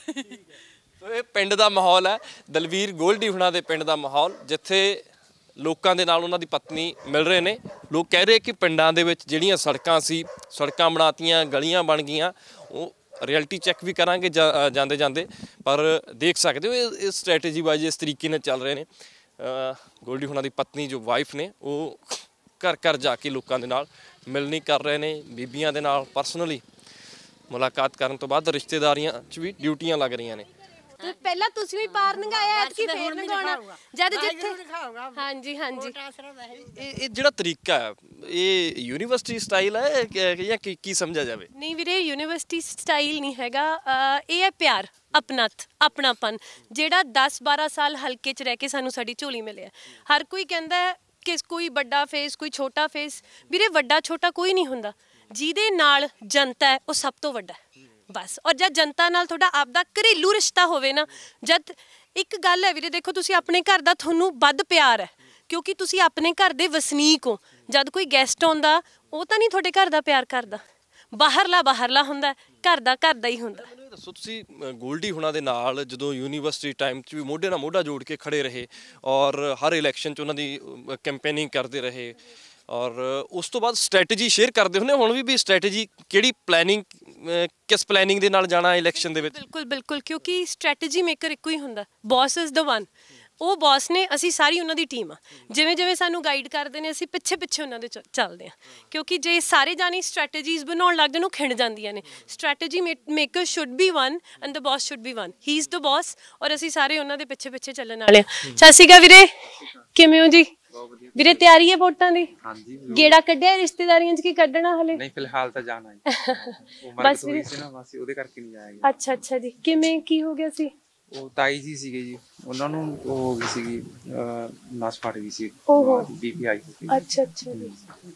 ਸੋ ਇਹ ਪਿੰਡ ਦਾ ਮਾਹੌਲ ਹੈ, ਦਲਵੀਰ ਗੋਲਡੀ ਹੁਣਾਂ ਦੇ ਪਿੰਡ ਦਾ ਮਾਹੌਲ, ਜਿੱਥੇ ਲੋਕਾਂ ਦੇ ਨਾਲ ਉਹਨਾਂ ਦੀ ਪਤਨੀ ਮਿਲ ਰਹੇ ਨੇ। ਲੋਕ ਕਹਿ ਰਹੇ ਕਿ ਪਿੰਡਾਂ ਦੇ ਵਿੱਚ ਜਿਹੜੀਆਂ ਸੜਕਾਂ ਸੀ, ਸੜਕਾਂ ਬਣਾਤੀਆਂ, ਗਲੀਆਂ ਬਣ ਗਈਆਂ। ਉਹ ਰਿਐਲਿਟੀ ਚੈੱਕ ਵੀ ਕਰਾਂਗੇ ਜਾਂਦੇ ਜਾਂਦੇ, ਪਰ ਦੇਖ ਸਕਦੇ ਹੋ ਇਹ ਸਟ੍ਰੈਟਜੀ ਬਾਜੀ ਇਸ ਤਰੀਕੇ ਨਾਲ ਚੱਲ ਰਹੇ ਨੇ। ਗੋਲਡੀ ਹੁਣਾਂ ਦੀ ਪਤਨੀ ਜੋ ਵਾਈਫ ਨੇ, ਉਹ ਘਰ ਘਰ ਜਾ ਕੇ ਲੋਕਾਂ ਦੇ ਨਾਲ ਮਿਲਣੀ ਕਰ ਰਹੇ ਨੇ, ਬੀਬੀਆਂ ਦੇ ਨਾਲ ਪਰਸਨਲੀ ਮੁਲਾਕਾਤ ਕਰਨ ਤੋਂ ਬਾਅਦ ਰਿਸ਼ਤੇਦਾਰੀਆਂ 'ਚ ਵੀ ਡਿਊਟੀਆਂ ਲੱਗ ਰਹੀਆਂ ਨੇ। ਤੇ ਪਹਿਲਾਂ ਤੁਸੀਂ ਵੀ ਪਾਰ ਨੰਗਾਇਆ, ਐਤਕੀ ਫੇਰ ਨੰਗਾਉਣਾ ਜਦ ਜਿੱਥੇ। ਹਾਂਜੀ ਹਾਂਜੀ, ਇਹ ਇਹ ਜਿਹੜਾ ਤਰੀਕਾ ਹੈ ਇਹ ਯੂਨੀਵਰਸਿਟੀ ਸਟਾਈਲ ਹੈ ਕਿ ਜਾਂ ਕੀ ਕੀ ਸਮਝਿਆ ਜਾਵੇ? ਨਹੀਂ ਵੀਰੇ, ਯੂਨੀਵਰਸਿਟੀ ਸਟਾਈਲ ਨਹੀਂ ਹੈਗਾ, ਇਹ ਹੈ ਪਿਆਰ, ਆਪਣਤ, ਆਪਣਾਪਨ, ਜਿਹੜਾ ਦਸ ਬਾਰਾਂ ਸਾਲ ਹਲਕੇ 'ਚ ਰਹਿ ਕੇ ਸਾਨੂੰ ਸਾਡੀ ਝੋਲੀ ਮਿਲਿਆ। ਹਰ ਕੋਈ ਕਹਿੰਦਾ ਕਿ ਕੋਈ ਵੱਡਾ ਫੇਸ, ਕੋਈ ਛੋਟਾ ਫੇਸ। ਵੀਰੇ ਵੱਡਾ ਛੋਟਾ ਕੋਈ ਨਹੀਂ ਹੁੰਦਾ, ਜਿਹਦੇ ਨਾਲ ਜਨਤਾ ਹੈ ਉਹ ਸਭ ਤੋਂ ਵੱਡਾ ਬਸ। ਔਰ ਜਦ ਜਨਤਾ ਨਾਲ ਤੁਹਾਡਾ ਆਪਦਾ ਘਰੇਲੂ ਰਿਸ਼ਤਾ ਹੋਵੇ ਨਾ, ਜਦ ਇੱਕ ਗੱਲ ਹੈ ਵੀਰੇ, ਦੇਖੋ ਤੁਸੀਂ ਆਪਣੇ ਘਰ ਦਾ ਤੁਹਾਨੂੰ ਵੱਧ ਪਿਆਰ ਹੈ ਕਿਉਂਕਿ ਤੁਸੀਂ ਆਪਣੇ ਘਰ ਦੇ ਵਸਨੀਕ ਹੋ। ਜਦ ਕੋਈ ਗੈਸਟ ਆਉਂਦਾ ਉਹ ਤਾਂ ਨਹੀਂ ਤੁਹਾਡੇ ਘਰ ਦਾ ਪਿਆਰ ਕਰਦਾ, ਬਾਹਰਲਾ ਬਾਹਰਲਾ ਹੁੰਦਾ, ਘਰ ਦਾ ਘਰ ਦਾ ਹੀ ਹੁੰਦਾ। ਦੱਸੋ ਤੁਸੀਂ ਗੋਲਡੀ ਹੁਣਾਂ ਦੇ ਨਾਲ ਜਦੋਂ ਯੂਨੀਵਰਸਿਟੀ ਟਾਈਮ 'ਚ ਵੀ ਮੋਢੇ ਨਾਲ ਮੋਢਾ ਜੋੜ ਕੇ ਖੜੇ ਰਹੇ ਔਰ ਹਰ ਇਲੈਕਸ਼ਨ 'ਚ ਉਹਨਾਂ ਦੀ ਕੈਂਪੇਨਿੰਗ ਕਰਦੇ ਰਹੇ, ਔਰ ਉਸ ਤੋਂ ਬਾਅਦ ਸਟ੍ਰੈਟਜੀ ਸ਼ੇਅਰ ਕਰਦੇ ਹੁੰਦੇ, ਹੁਣ ਵੀ ਵੀ ਸਟ੍ਰੈਟਜੀ ਕਿਹੜੀ ਪਲੈਨਿੰਗ, ਕਿਸ ਪਲੈਨਿੰਗ ਦੇ ਨਾਲ ਜਾਣਾ ਇਲੈਕਸ਼ਨ ਦੇ ਵਿੱਚ? ਬਿਲਕੁਲ ਬਿਲਕੁਲ, ਕਿਉਂਕਿ ਸਟ੍ਰੈਟਜੀ ਮੇਕਰ ਇੱਕੋ ਹੀ ਹੁੰਦਾ, ਬੌਸ ਇਜ਼ ਦ ਵਨ। ਉਹ ਬੌਸ ਨੇ, ਅਸੀਂ ਸਾਰੀ ਉਹਨਾਂ ਦੀ ਟੀਮ ਆ। ਜਿਵੇਂ ਜਿਵੇਂ ਸਾਨੂੰ ਗਾਈਡ ਕਰਦੇ ਨੇ ਅਸੀਂ ਪਿੱਛੇ ਪਿੱਛੇ ਉਹਨਾਂ ਦੇ ਚੱਲਦੇ ਹਾਂ, ਕਿਉਂਕਿ ਜੇ ਸਾਰੇ ਜਾਣੀ ਸਟ੍ਰੈਟਜੀਜ਼ ਬਣਾਉਣ ਲੱਗ ਜਾਣ ਉਹ ਖਿੰਡ ਜਾਂਦੀਆਂ ਨੇ। Strategy maker should be one and the boss should be one, he is the boss, ਔਰ ਅਸੀਂ ਸਾਰੇ ਉਹਨਾਂ ਦੇ ਪਿੱਛੇ ਪਿੱਛੇ ਚੱਲਣ ਵਾਲੇ ਹਾਂ। ਸਤਿ ਸ਼੍ਰੀ ਅਕਾਲ ਵੀਰੇ, ਕਿਵੇਂ ਹੋ ਜੀ? ਵੀਰੇ ਤਿਆਰੀ ਹੈ ਵੋਟਾਂ ਦੀ? ਹਾਂਜੀ, ਗੇੜਾ ਕੱਢਿਆ ਰਿਸ਼ਤੇਦਾਰੀਆਂ 'ਚ ਕੀ ਕੱਢਣਾ ਹਲੇ? ਨਹੀਂ ਫਿਲਹਾਲ ਤਾਂ ਜਾਣਾ ਹੈ। ਬਸ ਵੀਰੇ ਸੀ ਨਾ, ਬਸ ਉਹਦੇ ਕਰਕੇ ਨਹੀਂ ਜਾਇਆ। ਅੱਛਾ ਅੱਛਾ ਜੀ, ਕਿਵੇਂ ਕੀ ਹੋ ਗਿਆ ਸੀ? ਉਹ ਤਾਈ ਜੀ ਸੀਗੇ ਜੀ, ਉਹਨਾਂ ਨੂੰ ਉਹ ਹੋ ਗਈ ਸੀਗੀ, ਨਸ ਫੜ ਗਈ ਸੀ, ਓਹੋ ਬੀਪੀ ਆਈ ਸੀ। ਅੱਛਾ ਅੱਛਾ ਜੀ,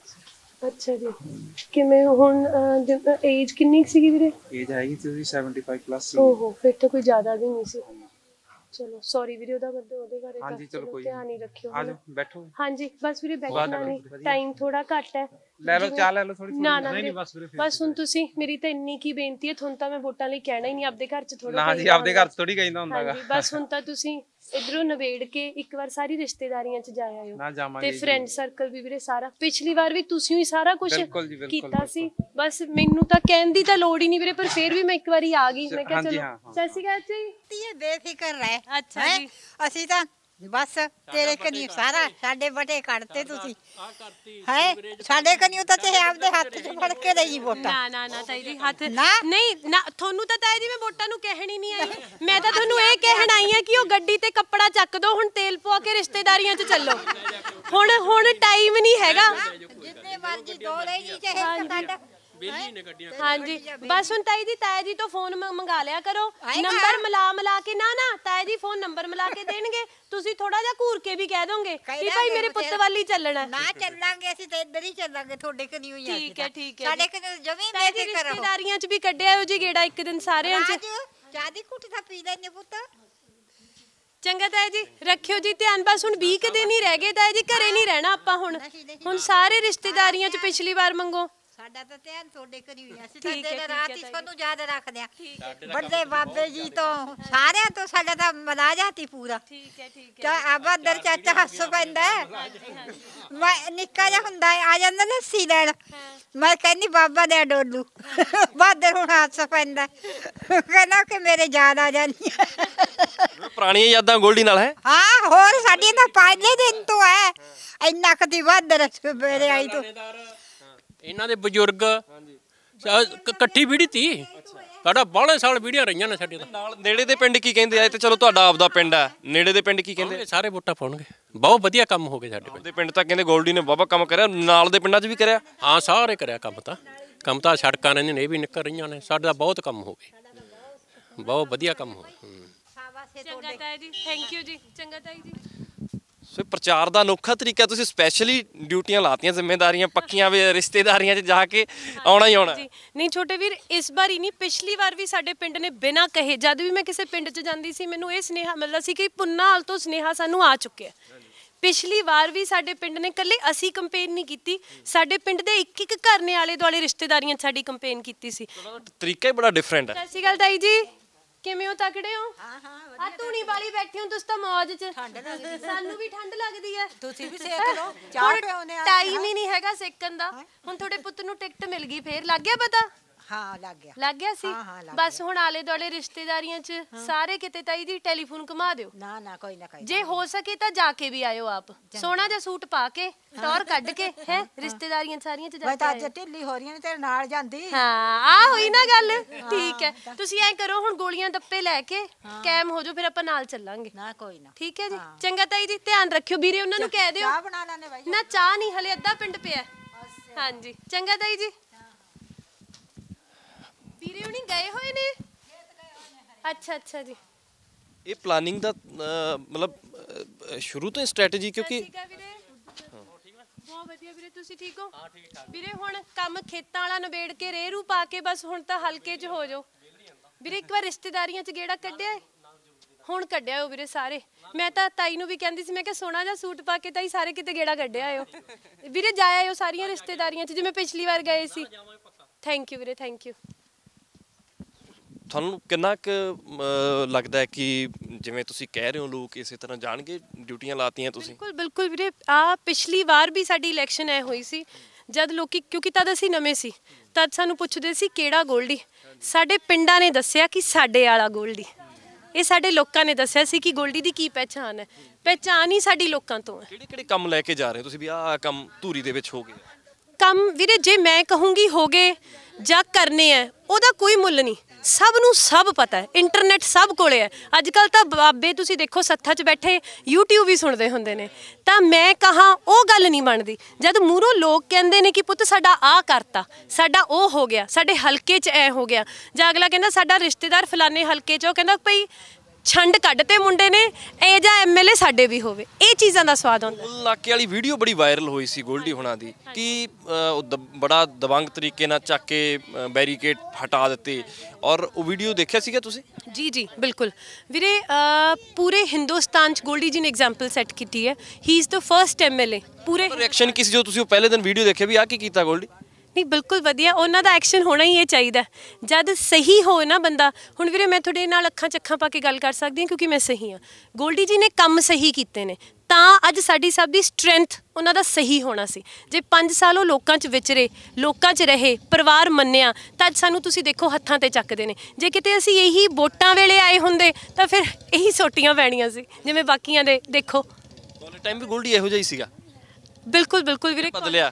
ਅੱਛਾ ਜੀ। ਕਿਵੇਂ ਹੁਣ ਏਜ ਕਿੰਨੀ ਸੀਗੀ ਵੀਰੇ? ਏਜ ਹੈਗੀ ਸੀ ਉਹਦੀ ਸੈਵਨਟੀ ਫਾਈਵ ਪਲੱਸ ਸੀ। ਓਹੋ, ਫਿਰ ਤਾਂ ਕੋਈ ਜ਼ਿਆਦਾ ਵੀ ਨਹੀਂ ਸੀ। ਚਲੋ ਸੌਰੀ ਵੀਰੇ ਉਹਦਾ ਮਤਲਬ ਉਹਦੇ ਬਾਰੇ ਹਾਂਜੀ ਚਲੋ ਕੋਈ ਧਿਆਨ ਹੀ ਰੱਖਿਓ। ਆ ਜਾਓ ਬੈਠੋ। ਹਾਂਜੀ ਬਸ ਵੀਰੇ ਬੈਠਣਾ ਨਹੀਂ, ਟਾਈਮ ਥੋੜਾ ਘੱਟ ਹੈ। ਲੈ ਲਓ ਚਾਹ ਲੈ ਲਓ ਥੋੜੀ। ਨਾ ਨਾ ਨਹੀਂ ਬਸ ਵੀਰੇ ਬਸ ਹੁਣ ਤੁਸੀਂ ਮੇਰੀ ਤਾਂ ਇੰਨੀ ਕੀ ਬੇਨਤੀ ਹੈ, ਤੁਹਾਨੂੰ ਤਾਂ ਮੈਂ ਵੋਟਾਂ ਲਈ ਕਹਿਣਾ ਹੀ ਨਹੀਂ, ਆਪਦੇ ਘਰ 'ਚ ਥੋੜਾ ਨਾ ਜੀ ਆਪਦੇ ਘਰ 'ਚ ਥੋੜੀ ਕਹਿੰਦਾ ਹੁੰਦਾਗਾ। ਬਸ ਹੁਣ ਤਾਂ ਤੁਸੀਂ ਇਧਰੋਂ ਨਵੇੜ ਕੇ ਇੱਕ ਵਾਰ ਸਾਰੀ ਰਿਸ਼ਤੇਦਾਰੀਆਂ 'ਚ ਜਾ ਆਇਓ ਨਾ ਜਾਵਾਂਗੇ ਤੇ ਫਰੈਂਡ ਸਰਕਲ ਵੀ ਵੀਰੇ ਸਾਰਾ। ਪਿਛਲੀ ਵਾਰ ਵੀ ਤੁਸੀਂ ਹੀ ਸਾਰਾ ਕੁਝ ਬਿਲਕੁਲ ਜੀ ਬਿਲਕੁਲ ਕੀਤਾ ਸੀ, ਬਸ ਮੈਨੂੰ ਤਾਂ ਕਹਿਣ ਦੀ ਤਾਂ ਲੋੜ ਹੀ ਨਹੀਂ ਵੀਰੇ, ਪਰ ਫਿਰ ਵੀ ਮੈਂ ਇੱਕ ਵਾਰੀ ਆ ਗਈ। ਮੈਂ ਕਿਹਾ ਚਲੋ ਸਤਿ ਸ਼੍ਰੀ ਅਕਾਲ ਜੀ। ਇਹ ਬੇਫਿਕਰ ਰਹਿ। ਅੱਛਾ ਜੀ ਅਸੀਂ ਤਾਂ ਬਸ ਤੇਰੇ ਕਨੀ ਸਾਰਾ ਸਾਡੇ ਬਟੇ ਕੱਢਤੇ ਤੁਸੀਂ ਹੈ, ਸਾਡੇ ਕਨੀ ਤਾਂ ਤੇ ਆਪਦੇ ਹੱਥ 'ਚ ਫੜ ਕੇ ਲਈ ਵੋਟਾਂ। ਨਾ ਨਾ ਨਾ ਤਾਈ ਜੀ ਹੱਥ ਨਾ ਨਹੀਂ ਨਾ, ਤੁਹਾਨੂੰ ਤਾਂ ਤਾਈ ਜੀ ਮੈਂ ਵੋਟਾਂ ਨੂੰ ਕਹਿਣ ਹੀ ਨਹੀਂ ਆਈ, ਮੈਂ ਤਾਂ ਤੁਹਾਨੂੰ ਇਹ ਕਹਿਣ ਆਈ ਆ ਕਿ ਉਹ ਗੱਡੀ ਤੇ ਕੱਪੜਾ ਚੱਕ ਦੋ, ਹੁਣ ਤੇਲ ਪਵਾ ਕੇ ਰਿਸ਼ਤੇਦਾਰੀਆਂ 'ਚ ਚੱਲੋ। ਹੁਣ ਹੁਣ ਟਾਈਮ ਨਹੀਂ ਹੈਗਾ, ਜਿੰਨੇ ਮਰਜ਼ੀ ਦੋ ਲੈ ਜੀ ਚਾਹੇ ਸਾਡਾ ਹਾਂਜੀ ਬਸ ਹੁਣ ਤਾਈ ਜੀ ਤਾਇਆ ਜੀ ਤੋਂ ਫੋਨ ਮੰਗਾ ਲਿਆ ਕਰੋ, ਨੰਬਰ ਮਿਲਾ ਮਿਲਾ ਕੇ। ਨਾ ਨਾ ਤਾਇਆ ਜੀ ਫੋਨ ਨੰਬਰ ਮਿਲਾ ਕੇ ਦੇਣਗੇ, ਤੁਸੀਂ ਥੋੜਾ ਜਿਹਾ ਘੂਰ ਕੇ ਵੀ ਕਹਿ ਦੋਗੇ ਕਿ ਭਾਈ ਮੇਰੇ ਪੁੱਤ ਵੱਲ ਹੀ ਚੱਲਣਾ। ਨਾ ਚੱਲਾਂਗੇ ਅਸੀਂ ਤਾਂ ਇੱਧਰ ਹੀ ਚੱਲਾਂਗੇ, ਤੁਹਾਡੇ ਕਨੀ ਹੋਈ ਆ। ਠੀਕ ਹੈ ਠੀਕ ਹੈ, ਸਾਡੇ ਕਨੀ ਜਮੀਨ ਦੇ ਕੇ ਕਰੋ। ਰਿਸ਼ਤੇਦਾਰੀਆਂ 'ਚ ਵੀ ਕੱਢਿਆ ਹੋ ਜੀ ਗੇੜਾ ਇੱਕ ਦਿਨ ਸਾਰਿਆਂ 'ਚ। ਚਾਹ ਦੀ ਘੁੱਟ ਤਾਂ ਪੀ ਲੈਣੇ ਪੁੱਤ। ਚੰਗਾ ਤਾਇਆ ਜੀ ਰੱਖਿਓ ਜੀ ਧਿਆਨ। ਬਸ ਹੁਣ ਵੀਹ ਕੁ ਦਿਨ ਹੀ ਰਹਿ ਗਏ ਤਾਇਆ ਜੀ, ਘਰੇ ਨਹੀਂ ਰਹਿਣਾ ਆਪਾਂ ਹੁਣ। ਹੁਣ ਸਾਰੇ ਰਿਸ਼ਤੇਦਾਰੀਆਂ 'ਚ ਪਿਛਲੀ ਵਾਰ ਮੰਗੋ। ਸਾਡਾ ਤਾਂ ਧਿਆਨ ਤੁਹਾਡੇ ਕਰੀ ਹੋਈ, ਅਸੀਂ ਤਾਂ ਦਿਨ ਰਾਤ ਹੀ ਤੁਹਾਨੂੰ ਯਾਦ ਰੱਖਦੇ ਆ। ਵੱਡੇ ਬਾਬੇ ਜੀ ਤੋਂ ਸਾਰਿਆਂ ਤੋਂ ਸਾਡਾ ਤਾਂ ਮਲਾਜਾਤੀ ਪੂਰਾ। ਠੀਕ ਹੈ ਠੀਕ ਹੈ। ਤਾਂ ਆਬਾ ਦਰ ਚਾਚਾ ਹੱਸ ਪੈਂਦਾ। ਮੈਂ ਨਿੱਕਾ ਜਿਹਾ ਹੁੰਦਾ ਆ ਜਾਂਦਾ ਲੱਸੀ ਲੈਣ, ਮੈਂ ਕਹਿੰਦੀ ਬਾਬਾ ਦੇ ਡੋਲੂ। ਬਾਦਰ ਹੁਣ ਹੱਸ ਪੈਂਦਾ, ਕਹਿੰਦਾ ਕਿ ਮੇਰੇ ਯਾਦ ਆ ਜਾਂਦੀ ਹੈ। ਪੁਰਾਣੀਆਂ ਯਾਦਾਂ ਗੋਲਡੀ ਨਾਲ ਹੈ। ਹਾਂ ਹੋਰ ਸਾਡੀ ਤਾਂ ਪਹਿਲੇ ਦਿਨ ਤੋਂ ਹੈ, ਇੰਨਾ ਕਦੀ ਬਾਦਰ ਮੇਰੇ ਆਈ ਤੋਂ। ਇਹਨਾਂ ਦੇ ਬਜ਼ੁਰਗ ਇਕੱਠੀ ਪੀੜ੍ਹੀ ਤੀ, ਸਾਡਾ ਬਾਹਲੇ ਸਾਲ ਵੀਡੀਓ ਰਹੀਆਂ ਨੇ ਸਾਡੇ ਤਾਂ। ਨਾਲ ਨੇੜੇ ਦੇ ਪਿੰਡ ਕੀ ਕਹਿੰਦੇ ਆ? ਤੇ ਚਲੋ ਤੁਹਾਡਾ ਆਪਦਾ ਪਿੰਡ ਹੈ, ਨੇੜੇ ਦੇ ਪਿੰਡ ਕੀ ਕਹਿੰਦੇ? ਸਾਰੇ ਵੋਟਾਂ ਪਾਉਣਗੇ, ਬਹੁਤ ਵਧੀਆ ਕੰਮ ਹੋ ਗਏ ਸਾਡੇ ਪਿੰਡ ਦੇ ਪਿੰਡ ਤਾਂ ਕਹਿੰਦੇ ਗੋਲਡੀ ਨੇ ਬਾਬਾ ਕੰਮ ਕਰਿਆ, ਨਾਲ ਦੇ ਪਿੰਡਾਂ 'ਚ ਵੀ ਕਰਿਆ। ਹਾਂ ਸਾਰੇ ਕਰਿਆ ਕੰਮ ਤਾਂ, ਕੰਮ ਤਾਂ ਸੜਕਾਂ ਨੇ ਇਹ ਵੀ ਨਿਕਲ ਰਹੀਆਂ ਨੇ, ਸਾਡਾ ਬਹੁਤ ਕੰਮ ਹੋ ਗਏ, ਬਹੁਤ ਵਧੀਆ ਕੰਮ ਹੋ ਗਿਆ। ਚੰਗਾ ਤਾਇਆ ਜੀ, ਥੈਂਕ ਯੂ ਜੀ। ਚੰਗਾ ਤਾਈ ਜੀ। ਸੋ ਪ੍ਰਚਾਰ ਦਾ ਅਨੋਖਾ ਤਰੀਕਾ, ਤੁਸੀਂ ਸਪੈਸ਼ਲੀ ਡਿਊਟੀਆਂ ਲਾਤੀਆਂ, ਜ਼ਿੰਮੇਵਾਰੀਆਂ ਪੱਕੀਆਂ ਵੀ, ਰਿਸ਼ਤੇਦਾਰੀਆਂ 'ਚ ਜਾ ਕੇ ਆਉਣਾ ਹੀ ਆਉਣਾ। ਨਹੀਂ ਛੋਟੇ ਵੀਰ ਇਸ ਵਾਰ ਹੀ ਨਹੀਂ, ਪਿਛਲੀ ਵਾਰ ਵੀ ਸਾਡੇ ਪਿੰਡ ਨੇ ਬਿਨਾਂ ਕਹੇ, ਜਦ ਵੀ ਮੈਂ ਕਿਸੇ ਪਿੰਡ 'ਚ ਜਾਂਦੀ ਸੀ ਮੈਨੂੰ ਇਹ ਸੁਨੇਹਾ ਮਿਲਦਾ ਸੀ ਕਿ ਪੁੰਨਾਲ ਤੋਂ ਸੁਨੇਹਾ ਸਾਨੂੰ ਆ ਚੁੱਕਿਆ। ਪਿਛਲੀ ਵਾਰ ਵੀ ਸਾਡੇ ਪਿੰਡ ਨੇ ਇਕੱਲੇ ਅਸੀਂ ਕੰਪੇਨ ਨਹੀਂ ਕੀਤੀ, ਸਾਡੇ ਪਿੰਡ ਦੇ ਇੱਕ ਇੱਕ ਘਰ ਨੇ ਆਲੇ ਦੁਆਲੇ ਰਿਸ਼ਤੇਦਾਰੀਆਂ 'ਚ ਸਾਡੀ ਕੰਪੇਨ ਕੀਤੀ ਸੀ। ਤਰੀਕਾ ਹੀ ਬੜਾ ਡਿਫਰੈਂਟ ਹੈ। ਸਤਿ ਸ਼੍ਰੀ ਅਕਾਲ ਤਾਈ ਜੀ, ਕਿਵੇਂ ਹੋ? ਤਕੜੇ ਹੋ? ਹਾਂ ਹਾਂ ਆ ਧੂਣੀ ਵਾਲੀ ਬੈਠੀ ਹੋ ਤੁਸੀਂ ਤਾਂ ਮੌਜ 'ਚ। ਠੰਡ ਲੱਗਦੀ, ਸਾਨੂੰ ਵੀ ਠੰਡ ਲੱਗਦੀ ਹੈ। ਤੁਸੀਂ ਵੀ ਸੇਕ ਲਓ, ਚਾਹ ਪਿਆਉਨੇ ਆ। ਟਾਈਮ ਹੀ ਨਹੀਂ ਹੈਗਾ ਸੇਕਣ ਦਾ। ਹੁਣ ਤੁਹਾਡੇ ਪੁੱਤ ਨੂੰ ਟਿਕਟ ਮਿਲ ਗਈ, ਫੇਰ ਲੱਗ ਗਿਆ ਪਤਾ? ਹਾਂ ਲੱਗ ਗਿਆ ਲੱਗ ਗਿਆ ਸੀ। ਬਸ ਹੁਣ ਆਲੇ ਦੁਆਲੇ ਰਿਸ਼ਤੇਦਾਰੀਆਂ 'ਚ ਸਾਰੇ ਕਿਤੇ ਤਾਈ ਜੀ ਟੈਲੀਫੋਨ ਘੁਮਾ ਦਿਓ। ਨਾ ਨਾ ਕੋਈ ਨਾ ਕੋਈ, ਜੇ ਹੋ ਸਕੇ ਤਾਂ ਜਾ ਕੇ ਵੀ ਆਇਓ ਆਪ, ਸੋਹਣਾ ਜਿਹਾ ਸੂਟ ਪਾ ਕੇ, ਟੌਰ ਕੱਢ ਕੇ ਹੈ ਰਿਸ਼ਤੇਦਾਰੀਆਂ ਸਾਰੀਆਂ 'ਚ ਜਾ ਕੇ। ਮੈਂ ਤਾਂ ਅੱਜ ਢਿੱਲੀ ਹੋ ਰਹੀ ਹਾਂ, ਤੇਰੇ ਨਾਲ ਜਾਂਦੀ। ਹਾਂ ਆ ਹੋਈ ਨਾ ਗੱਲ। ਠੀਕ ਹੈ ਤੁਸੀਂ ਐਂ ਕਰੋ, ਹੁਣ ਗੋਲੀਆਂ ਦੱਪੇ ਲੈ ਕੇ ਕੈਮ ਹੋ ਜਾਓ, ਫਿਰ ਆਪਾਂ ਨਾਲ ਚੱਲਾਂਗੇ। ਨਾ ਕੋਈ ਨਾ, ਠੀਕ ਹੈ ਜੀ। ਚੰਗਾ ਤਾਈ ਜੀ ਧਿਆਨ ਰੱਖਿਓ, ਵੀਰੇ ਉਹਨਾਂ ਨੂੰ ਕਹਿ ਦਿਓ। ਚਾਹ ਬਣਾ ਲੈਣੇ ਬਾਈ। ਨਾ ਚਾਹ ਨਹੀਂ, ਹਲੇ ਅੱਧਾ ਪਿੰਡ ਪਿਆ। ਹਾਂਜੀ ਚੰਗਾ ਤਾਈ ਜੀ। ਵੀਰੇ ਹੁਣੀ ਗਏ ਹੋਏ ਨੇ? ਅੱਛਾ ਅੱਛਾ ਜੀ। ਇਹ ਪਲਾਨਿੰਗ ਦਾ ਮਤਲਬ ਸ਼ੁਰੂ ਤੋਂ ਸਟ੍ਰੈਟਜੀ, ਕਿਉਂਕਿ ਬਹੁਤ ਵਧੀਆ ਵੀਰੇ, ਤੁਸੀਂ ਠੀਕ ਹੋ? ਵੀਰੇ ਹੁਣ ਕੰਮ ਖੇਤਾਂ ਵਾਲਾ ਨਿਬੇੜ ਕੇ ਰੇਰੂ ਪਾ ਕੇ ਬਸ ਹੁਣ ਤਾਂ ਹਲਕੇ 'ਚ ਹੋ ਜਾਓ ਵੀਰੇ। ਇੱਕ ਵਾਰ ਰਿਸ਼ਤੇਦਾਰੀਆਂ 'ਚ ਗੇੜਾ ਕੱਢਿਆ, ਹੁਣ ਕੱਢਿਆ ਹੋ ਵੀਰੇ ਸਾਰੇ। ਮੈਂ ਤਾਂ ਤਾਈ ਨੂੰ ਵੀ ਕਹਿੰਦੀ ਸੀ, ਮੈਂ ਕਿਹਾ ਸੋਹਣਾ ਜਿਹਾ ਸੂਟ ਪਾ ਕੇ ਤਾਈ ਸਾਰੇ ਕਿਤੇ ਗੇੜਾ ਕੱਢਿਆ ਆਇਓ ਵੀਰੇ, ਜਾ ਆਇਓ ਸਾਰੀਆਂ ਰਿਸ਼ਤੇਦਾਰੀਆਂ 'ਚ ਜਿਵੇਂ ਪਿਛਲੀ ਵਾਰ ਗਏ ਸੀ। ਥੈਂਕ ਯੂ ਵੀਰੇ, ਥੈਂਕ ਯੂ। ਤੁਹਾਨੂੰ ਕਿੰਨਾ ਕੁ ਲੱਗਦਾ ਹੈ ਕਿ ਜਿਵੇਂ ਤੁਸੀਂ ਕਹਿ ਰਹੇ ਹੋ ਲੋਕ ਇਸੇ ਤਰ੍ਹਾਂ ਜਾਣਗੇ, ਡਿਊਟੀਆਂ ਲਾਤੀਆਂ ਤੁਸੀਂ? ਬਿਲਕੁਲ ਬਿਲਕੁਲ ਵੀਰੇ, ਆ ਪਿਛਲੀ ਵਾਰ ਵੀ ਸਾਡੀ ਇਲੈਕਸ਼ਨ ਐ ਹੋਈ ਸੀ ਜਦ ਲੋਕੀ, ਕਿਉਂਕਿ ਤਦ ਅਸੀਂ ਨਵੇਂ ਸੀ, ਤਦ ਸਾਨੂੰ ਪੁੱਛਦੇ ਸੀ ਕਿਹੜਾ ਗੋਲਡੀ। ਸਾਡੇ ਪਿੰਡਾਂ ਨੇ ਦੱਸਿਆ ਕਿ ਸਾਡੇ ਵਾਲਾ ਗੋਲਡੀ। ਇਹ ਸਾਡੇ ਲੋਕਾਂ ਨੇ ਦੱਸਿਆ ਸੀ ਕਿ ਗੋਲਡੀ ਦੀ ਕੀ ਪਹਿਚਾਣ ਹੈ। ਪਹਿਚਾਣ ਹੀ ਸਾਡੀ ਲੋਕਾਂ ਤੋਂ ਹੈ। ਕਿਹੜੇ ਕਿਹੜੇ ਕੰਮ ਲੈ ਕੇ ਜਾ ਰਹੇ ਹੋ ਤੁਸੀਂ ਵੀ ਆਹ ਕੰਮ ਧੂਰੀ ਦੇ ਵਿੱਚ ਹੋ ਗਏ? ਕੰਮ ਵੀਰੇ ਜੇ ਮੈਂ ਕਹੂੰਗੀ ਹੋ ਗਏ ਜਾਂ ਕਰਨੇ ਆ, ਉਹਦਾ ਕੋਈ ਮੁੱਲ ਨਹੀਂ। ਸਭ ਨੂੰ ਸਭ ਪਤਾ ਹੈ, ਇੰਟਰਨੈਟ ਸਭ ਕੋਲੇ ਹੈ। ਅੱਜ ਕੱਲ ਤਾਂ ਬਾਬੇ ਤੁਸੀਂ ਦੇਖੋ ਸੱਥਾਂ 'ਚ ਬੈਠੇ ਯੂਟਿਊਬ ਵੀ ਸੁਣਦੇ ਹੁੰਦੇ ਨੇ। ਤਾਂ ਮੈਂ ਕਹਾਂ ਉਹ ਗੱਲ ਨਹੀਂ ਬਣਦੀ। ਜਦ ਮੂਹਰੋਂ ਲੋਕ ਕਹਿੰਦੇ ਨੇ ਕਿ ਪੁੱਤ ਸਾਡਾ ਆਹ ਕਰਤਾ, ਸਾਡਾ ਉਹ ਹੋ ਗਿਆ, ਸਾਡੇ ਹਲਕੇ 'ਚ ਐ ਹੋ ਗਿਆ, ਜਾਂ ਅਗਲਾ ਕਹਿੰਦਾ ਸਾਡਾ ਰਿਸ਼ਤੇਦਾਰ ਫਲਾਣੇ ਹਲਕੇ 'ਚ, ਉਹ ਕਹਿੰਦਾ ਭਈ ਛੰਡ ਕੱਢ ਤੇ ਮੁੰਡੇ ਨੇ, ਇਹ ਜਾਂ ਐਮਐਲਏ ਸਾਡੇ ਵੀ ਹੋਵੇ। ਇਹ ਚੀਜ਼ਾਂ ਦਾ ਸਵਾਦ ਆਉਂਦਾ। ਫੁੱਲ ਨਾਕੇ ਵਾਲੀ ਵੀਡੀਓ ਬੜੀ ਵਾਇਰਲ ਹੋਈ ਸੀ ਗੋਲਡੀ ਹੋਣਾ ਦੀ, ਕਿ ਬੜਾ ਦਬੰਗ ਤਰੀਕੇ ਨਾਲ ਚੱਕ ਕੇ ਬੈਰੀਕੇਡ ਹਟਾ ਦਿੱਤੇ, ਔਰ ਉਹ ਵੀਡੀਓ ਦੇਖਿਆ ਸੀਗਾ ਤੁਸੀਂ? ਜੀ ਜੀ ਬਿਲਕੁਲ ਵੀਰੇ ਅ, ਪੂਰੇ ਹਿੰਦੁਸਤਾਨ ਚ ਗੋਲਡੀ ਜੀ ਨੇ ਐਗਜ਼ਾਮਪਲ ਸੈੱਟ ਕੀਤੀ ਹੈ। He is the first MLA ਪੂਰੇ ਰਿਐਕਸ਼ਨ ਕੀ ਸੀ ਜੋ ਤੁਸੀਂ ਉਹ ਪਹਿਲੇ ਦਿਨ ਵੀਡੀਓ ਦੇਖਿਆ ਵੀ ਆ ਕੀ ਕੀਤਾ ਗੋਲਡੀ? ਨਹੀਂ ਬਿਲਕੁਲ ਵਧੀਆ, ਉਹਨਾਂ ਦਾ ਐਕਸ਼ਨ ਹੋਣਾ ਹੀ ਇਹ ਚਾਹੀਦਾ ਜਦ ਸਹੀ ਹੋਏ ਨਾ ਬੰਦਾ। ਹੁਣ ਵੀਰੇ ਮੈਂ ਤੁਹਾਡੇ ਨਾਲ ਅੱਖਾਂ ਚੱਖਾਂ ਪਾ ਕੇ ਗੱਲ ਕਰ ਸਕਦੀ ਹਾਂ ਕਿਉਂਕਿ ਮੈਂ ਸਹੀ ਹਾਂ। ਗੋਲਡੀ ਜੀ ਨੇ ਕੰਮ ਸਹੀ ਕੀਤੇ ਨੇ ਤਾਂ ਅੱਜ ਸਾਡੀ ਸਭ ਦੀ ਸਟਰੈਂਥ ਉਹਨਾਂ ਦਾ ਸਹੀ ਹੋਣਾ ਸੀ। ਜੇ ਪੰਜ ਸਾਲ ਉਹ ਲੋਕਾਂ 'ਚ ਵਿਚਰੇ, ਲੋਕਾਂ 'ਚ ਰਹੇ, ਪਰਿਵਾਰ ਮੰਨਿਆ ਤਾਂ ਅੱਜ ਸਾਨੂੰ ਤੁਸੀਂ ਦੇਖੋ ਹੱਥਾਂ ਤੇ ਚੱਕਦੇ ਨੇ। ਜੇ ਕਿਤੇ ਅਸੀਂ ਇਹੀ ਵੋਟਾਂ ਵੇਲੇ ਆਏ ਹੁੰਦੇ ਤਾਂ ਫਿਰ ਇਹੀ ਸੋਟੀਆਂ ਪੈਣੀਆਂ ਸੀ ਜਿਵੇਂ ਬਾਕੀਆਂ ਦੇ ਦੇਖੋ। ਕਾਲਜ ਟਾਈਮ ਵੀ ਗੋਲਡੀ ਇਹੋ ਜਿਹਾ ਹੀ ਸੀਗਾ? ਬਿਲਕੁਲ ਬਿਲਕੁਲ ਵੀਰੇ ਬਦਲਿਆ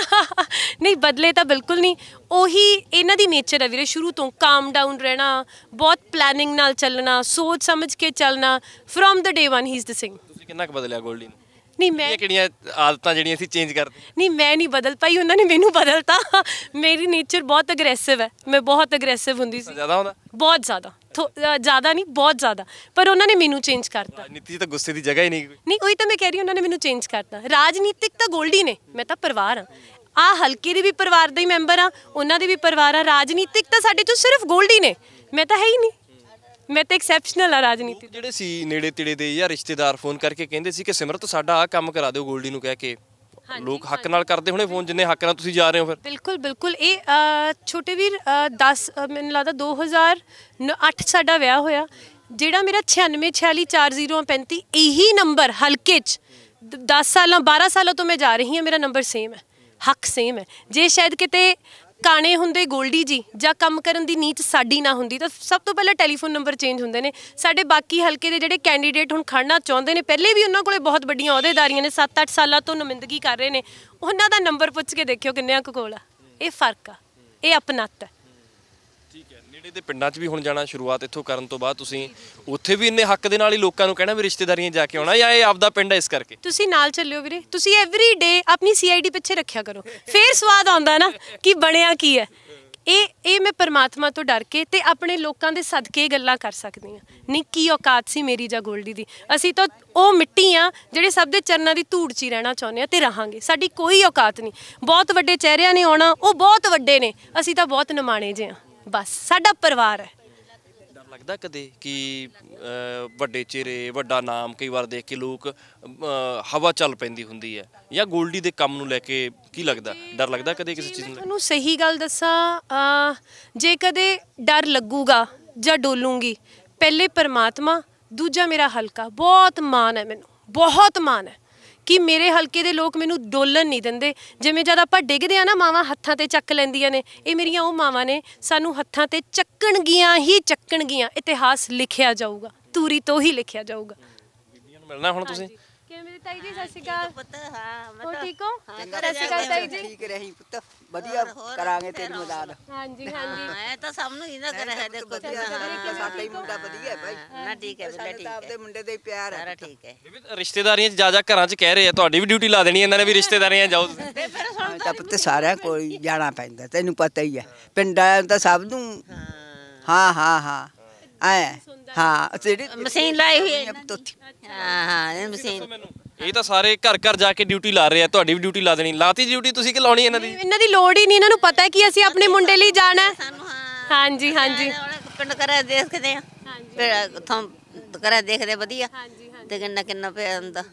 ਨਹੀਂ, ਬਦਲੇ ਤਾਂ ਬਿਲਕੁਲ ਨਹੀਂ। ਉਹੀ ਇਹਨਾਂ ਦੀ ਨੇਚਰ ਹੈ ਵੀਰੇ, ਸ਼ੁਰੂ ਤੋਂ ਕਾਮ ਡਾਊਨ ਰਹਿਣਾ, ਬਹੁਤ ਪਲੈਨਿੰਗ ਨਾਲ ਚੱਲਣਾ, ਸੋਚ ਸਮਝ ਕੇ ਚੱਲਣਾ। From the day one he is the thing. ਤੁਸੀਂ ਕਿੰਨਾ ਕੁ ਬਦਲਿਆ ਗੋਲਡੀ ਨੂੰ? ਨਹੀਂ ਮੈਂ ਇਹ ਕਿਹੜੀਆਂ ਆਦਤਾਂ ਜਿਹੜੀਆਂ ਅਸੀਂ ਚੇਂਜ ਕਰਦੇ? ਨਹੀਂ ਮੈਂ ਨਹੀਂ ਬਦਲ ਪਾਈ, ਉਹਨਾਂ ਨੇ ਮੈਨੂੰ ਬਦਲਤਾ। ਮੇਰੀ ਨੇਚਰ ਬਹੁਤ ਅਗਰੈਸਿਵ ਹੈ, ਮੈਂ ਬਹੁਤ ਅਗਰੈਸਿਵ ਹੁੰਦੀ ਸੀ, ਜ਼ਿਆਦਾ ਹੁੰਦਾ? ਬਹੁਤ ਜ਼ਿਆਦਾ, ਜ਼ਿਆਦਾ ਨਹੀਂ ਬਹੁਤ ਜ਼ਿਆਦਾ, ਪਰ ਉਹਨਾਂ ਨੇ ਮੈਨੂੰ ਚੇਂਜ ਕਰਤਾ। ਰਾਜਨੀਤੀ 'ਚ ਤਾਂ ਗੁੱਸੇ ਦੀ ਜਗ੍ਹਾ ਹੀ ਨਹੀਂ ਕੋਈ। ਨਹੀਂ ਉਹੀ ਤਾਂ ਮੈਂ ਕਹਿ ਰਹੀ, ਉਹਨਾਂ ਨੇ ਮੈਨੂੰ ਚੇਂਜ ਕਰਤਾ। ਰਾਜਨੀਤਿਕ ਤਾਂ ਗੋਲਡੀ ਨੇ, ਮੈਂ ਤਾਂ ਪਰਿਵਾਰ ਹਾਂ। ਆ ਹਲਕੇ ਦੇ ਵੀ ਪਰਿਵਾਰ ਦਾ ਹੀ ਮੈਂਬਰ ਆ, ਉਹਨਾਂ ਦੇ ਵੀ ਪਰਿਵਾਰ ਆ। ਰਾਜਨੀਤਿਕ ਤਾਂ ਸਾਡੇ ਚੋਂ ਸਿਰਫ ਗੋਲਡੀ ਨੇ, ਮੈਂ ਤਾਂ ਹੈ ਹੀ ਨਹੀਂ। ਮੈਂ ਤਾਂ ਐਕਸੈਪਸ਼ਨਲ ਆ ਰਾਜਨੀਤੀ। ਜਿਹੜੇ ਸੀ ਨੇੜੇ ਤੇੜੇ ਦੇ ਜਾਂ ਰਿਸ਼ਤੇਦਾਰ ਫੋਨ ਕਰਕੇ ਕਹਿੰਦੇ ਸੀ ਕਿ ਸਿਮਰਤ ਸਾਡਾ ਆ ਕੰਮ ਕਰਾ ਦਿਓ ਗੋਲਡੀ ਨੂੰ ਕਹਿ ਕੇ, ਲੋਕ ਹੱਕ ਨਾਲ ਕਰਦੇ ਹੋਣੇ ਫੋਨ ਜਿੰਨੇ ਹੱਕ ਨਾਲ ਤੁਸੀਂ ਜਾ ਰਹੇ ਹੋ ਫਿਰ? ਬਿਲਕੁਲ ਬਿਲਕੁਲ। ਇਹ ਅ, ਛੋਟੇ ਵੀਰ ਦਸ ਮੈਨੂੰ ਲੱਗਦਾ ਦੋ ਹਜ਼ਾਰ ਅੱਠ ਸਾਡਾ ਵਿਆਹ ਹੋਇਆ। ਜਿਹੜਾ ਮੇਰਾ ਛਿਆਨਵੇਂ ਛਿਆਲੀ ਚਾਰ ਜ਼ੀਰੋ ਪੈਂਤੀ ਇਹੀ ਨੰਬਰ ਹਲਕੇ 'ਚ ਦਸ ਸਾਲਾਂ ਬਾਰਾਂ ਸਾਲਾਂ ਤੋਂ ਮੈਂ ਜਾ ਰਹੀ ਹਾਂ, ਮੇਰਾ ਨੰਬਰ ਸੇਮ ਹੈ, ਹੱਕ ਸੇਮ ਹੈ। ਜੇ ਸ਼ਾਇਦ ਕਿਤੇ ਕਾਣੇ ਹੁੰਦੇ ਗੋਲਡੀ ਜੀ ਜਾਂ ਕੰਮ ਕਰਨ ਦੀ ਨੀਤ ਸਾਡੀ ਨਾ ਹੁੰਦੀ ਤਾਂ ਸਭ ਤੋਂ ਪਹਿਲਾਂ ਟੈਲੀਫੋਨ ਨੰਬਰ ਚੇਂਜ ਹੁੰਦੇ ਨੇ। ਸਾਡੇ ਬਾਕੀ ਹਲਕੇ ਦੇ ਜਿਹੜੇ ਕੈਂਡੀਡੇਟ ਹੁਣ ਖੜਨਾ ਚਾਹੁੰਦੇ ਨੇ, ਪਹਿਲੇ ਵੀ ਉਹਨਾਂ ਕੋਲੇ ਬਹੁਤ ਵੱਡੀਆਂ ਅਹੁਦੇਦਾਰੀਆਂ ਨੇ, ਸੱਤ ਅੱਠ ਸਾਲਾਂ ਤੋਂ ਨੁਮਾਇੰਦਗੀ ਕਰ ਰਹੇ ਨੇ, ਉਹਨਾਂ ਦਾ ਨੰਬਰ ਪੁੱਛ ਕੇ ਦੇਖਿਓ ਕਿੰਨਿਆਂ ਕੁ ਕੋਲ ਆ। ਇਹ ਫਰਕ ਆ, ਇਹ ਅਪਣੱਤ ਹੈ। ਠੀਕ ਹੈ, ਨੇੜੇ ਦੇ ਪਿੰਡਾਂ 'ਚ ਵੀ ਹੁਣ ਜਾਣਾ ਸ਼ੁਰੂਆਤ ਇੱਥੋਂ ਕਰਨ ਤੋਂ ਬਾਅਦ ਤੁਸੀਂ ਉੱਥੇ ਵੀ ਇੰਨੇ ਹੱਕ ਦੇ ਨਾਲ ਹੀ ਲੋਕਾਂ ਨੂੰ ਕਹਿਣਾ ਵੀ ਰਿਸ਼ਤੇਦਾਰੀਆਂ ਜਾ ਕੇ ਆਉਣਾ, ਜਾਂ ਇਹ ਆਪਦਾ ਪਿੰਡ ਹੈ ਇਸ ਕਰਕੇ? ਤੁਸੀਂ ਨਾਲ ਚੱਲਿਓ ਵੀਰੇ, ਤੁਸੀਂ ਐਵਰੀ ਡੇ ਆਪਣੀ ਸੀਆਈਡੀ ਪਿੱਛੇ ਰੱਖਿਆ ਕਰੋ, ਫੇਰ ਸਵਾਦ ਆਉਂਦਾ ਨਾ ਕਿ ਬਣਿਆ ਕੀ ਹੈ। ਇਹ ਇਹ ਮੈਂ ਪਰਮਾਤਮਾ ਤੋਂ ਡਰ ਕੇ ਤੇ ਆਪਣੇ ਲੋਕਾਂ ਦੇ ਸਦਕੇ ਗੱਲਾਂ ਕਰ ਸਕਦੀ ਹਾਂ। ਨਹੀਂ ਕੀ ਔਕਾਤ ਸੀ ਮੇਰੀ ਜਾਂ ਗੋਲਡੀ ਦੀ, ਅਸੀਂ ਤਾਂ ਉਹ ਮਿੱਟੀ ਆ ਜਿਹੜੇ ਸਭ ਦੇ ਚਰਨਾਂ ਦੀ ਧੂੜ 'ਚ ਹੀ ਰਹਿਣਾ ਚਾਹੁੰਦੇ ਹਾਂ ਤੇ ਰਹਾਂਗੇ। ਸਾਡੀ ਕੋਈ ਔਕਾਤ ਨਹੀਂ। ਬਹੁਤ ਵੱਡੇ ਚਿਹਰਿਆਂ ਨੇ ਆਉਣਾ, ਉਹ ਬਹੁਤ ਵੱਡੇ ਨੇ, ਅਸੀਂ ਤਾਂ ਬਹੁਤ ਨਿਮਾਣੇ ਜਿਹੇ ਹਾਂ। ਬਸ ਸਾਡਾ ਪਰਿਵਾਰ ਹੈ। ਡਰ ਲੱਗਦਾ ਕਦੇ ਕਿ ਵੱਡੇ ਚਿਹਰੇ, ਵੱਡਾ ਨਾਮ ਕਈ ਵਾਰ ਦੇਖ ਕੇ ਲੋਕ ਹਵਾ ਚੱਲ ਪੈਂਦੀ ਹੁੰਦੀ ਹੈ, ਜਾਂ ਗੋਲਡੀ ਦੇ ਕੰਮ ਨੂੰ ਲੈ ਕੇ ਕੀ ਲੱਗਦਾ? ਡਰ ਲੱਗਦਾ ਕਦੇ ਕਿਸੇ ਚੀਜ਼ ਨੂੰ? ਤੁਹਾਨੂੰ ਸਹੀ ਗੱਲ ਦੱਸਾਂ, ਜੇ ਕਦੇ ਡਰ ਲੱਗੂਗਾ ਜਾਂ ਡੋਲੂੰਗੀ, ਪਹਿਲੇ ਪਰਮਾਤਮਾ, ਦੂਜਾ ਮੇਰਾ ਹਲਕਾ। ਬਹੁਤ ਮਾਣ ਹੈ ਮੈਨੂੰ, ਬਹੁਤ ਮਾਣ ਹੈ ਕਿ ਮੇਰੇ ਹਲਕੇ ਦੇ ਲੋਕ ਮੈਨੂੰ ਡੋਲਣ ਨਹੀਂ ਦਿੰਦੇ। ਜਿਵੇਂ ਜਦ ਆਪਾਂ ਡਿੱਗਦੇ ਆ ਨਾ, ਮਾਵਾਂ ਹੱਥਾਂ ਤੇ ਚੱਕ ਲੈਂਦੀਆਂ ਨੇ, ਇਹ ਮੇਰੀਆਂ ਉਹ ਮਾਵਾਂ ਨੇ, ਸਾਨੂੰ ਹੱਥਾਂ ਤੇ ਚੱਕਣਗੀਆਂ ਹੀ ਚੱਕਣਗੀਆਂ। ਇਤਿਹਾਸ ਲਿਖਿਆ ਜਾਊਗਾ, ਧੂਰੀ ਤੋਂ ਹੀ ਲਿਖਿਆ ਜਾਊਗਾ। ਬੀਬੀਆਂ ਨੂੰ ਮਿਲਣਾ ਹੁਣ ਤੁਸੀਂ? ਕਿਵੇਂ ਮੇਰੀ ਤਾਈ ਜੀ, ਸਤਿ ਸ਼੍ਰੀ ਅਕਾਲ। ਪੁੱਤ ਹਾਂ ਮੈਂ ਹੋਰ ਤਾਂ ਠੀਕ ਹੋ? ਚੰਗਾ ਸਤਿ ਸ਼੍ਰੀ ਅਕਾਲ ਤਾਈ ਜੀ। ਠੀਕ ਰਹੀ ਪੁੱਤ, ਵਧੀਆ ਕਰਾਂਗੇ ਤੇਰੀ ਮਦਦ। ਹਾਂਜੀ ਹਾਂਜੀ। ਮੈਂ ਤਾਂ ਸਭ ਨੂੰ ਇਹਦਾ ਕਰ ਹੈ ਦੇਖੋ ਸਾਡਾ ਹੀ ਮੁੰਡਾ ਵਧੀਆ ਹੈ ਭਾਈ। ਨਾ ਠੀਕ ਹੈ ਬਿੱਲਾ ਠੀਕ ਹੈ, ਆਪਦੇ ਮੁੰਡੇ ਦੇ ਪਿਆਰ ਹੈ। ਸਾਰਾ ਠੀਕ ਹੈ। ਰਿਸ਼ਤੇਦਾਰੀਆਂ 'ਚ ਜਾ ਜਾ ਘਰਾਂ 'ਚ ਕਹਿ ਰਹੇ ਆ, ਤੁਹਾਡੀ ਵੀ ਡਿਊਟੀ ਲਾ ਦੇਣੀ ਇਹਨਾਂ ਨੇ ਵੀ ਰਿਸ਼ਤੇਦਾਰੀਆਂ ਜਾਓ ਤੁਸੀਂ। ਤਾਂ ਪੁੱਤ ਸਾਰਿਆਂ ਕੋਲ ਜਾਣਾ ਪੈਂਦਾ, ਤੈਨੂੰ ਪਤਾ ਹੀ ਹੈ। ਪਿੰਡਾਂ ਤਾਂ ਸਭ ਨੂੰ ਹਾਂ ਹਾਂ ਹਾਂ ਐ ਹਾਂ ਜਿਹੜੀ ਮਸ਼ੀਨ ਲਾਈ ਹੋਈ ਹੈ। ਹਾਂ ਹਾਂ ਇਹ ਮਸ਼ੀਨ। ਇਹ ਤਾਂ ਸਾਰੇ ਘਰ ਘਰ ਜਾ ਕੇ ਡਿਊਟੀ ਲਾ ਰਹੇ ਆ, ਤੁਹਾਡੀ ਵੀ ਡਿਊਟੀ ਲਾ ਦੇਣੀ। ਲਾਤੀ ਡਿਊਟੀ ਤੁਸੀਂ ਕਿ ਲਾਉਣੀ ਇਹਨਾਂ ਦੀ? ਇਹਨਾਂ ਦੀ ਲੋੜ ਹੀ ਨਹੀਂ, ਇਹਨਾਂ ਨੂੰ ਪਤਾ ਹੈ ਕਿ ਅਸੀਂ ਆਪਣੇ ਮੁੰਡੇ ਲਈ ਜਾਣਾ ਹੈ। ਹਾਂਜੀ ਹਾਂਜੀ। ਪਿੰਡ ਕਰਿਆ ਦੇਖਦੇ ਆ, ਫਿਰ ਉੱਥੋਂ ਕਰਿਆ ਦੇਖਦੇ ਵਧੀਆ ਤੇ ਕਿੰਨਾ ਕਿੰਨਾ ਪਿਆ ਹੁੰਦਾ।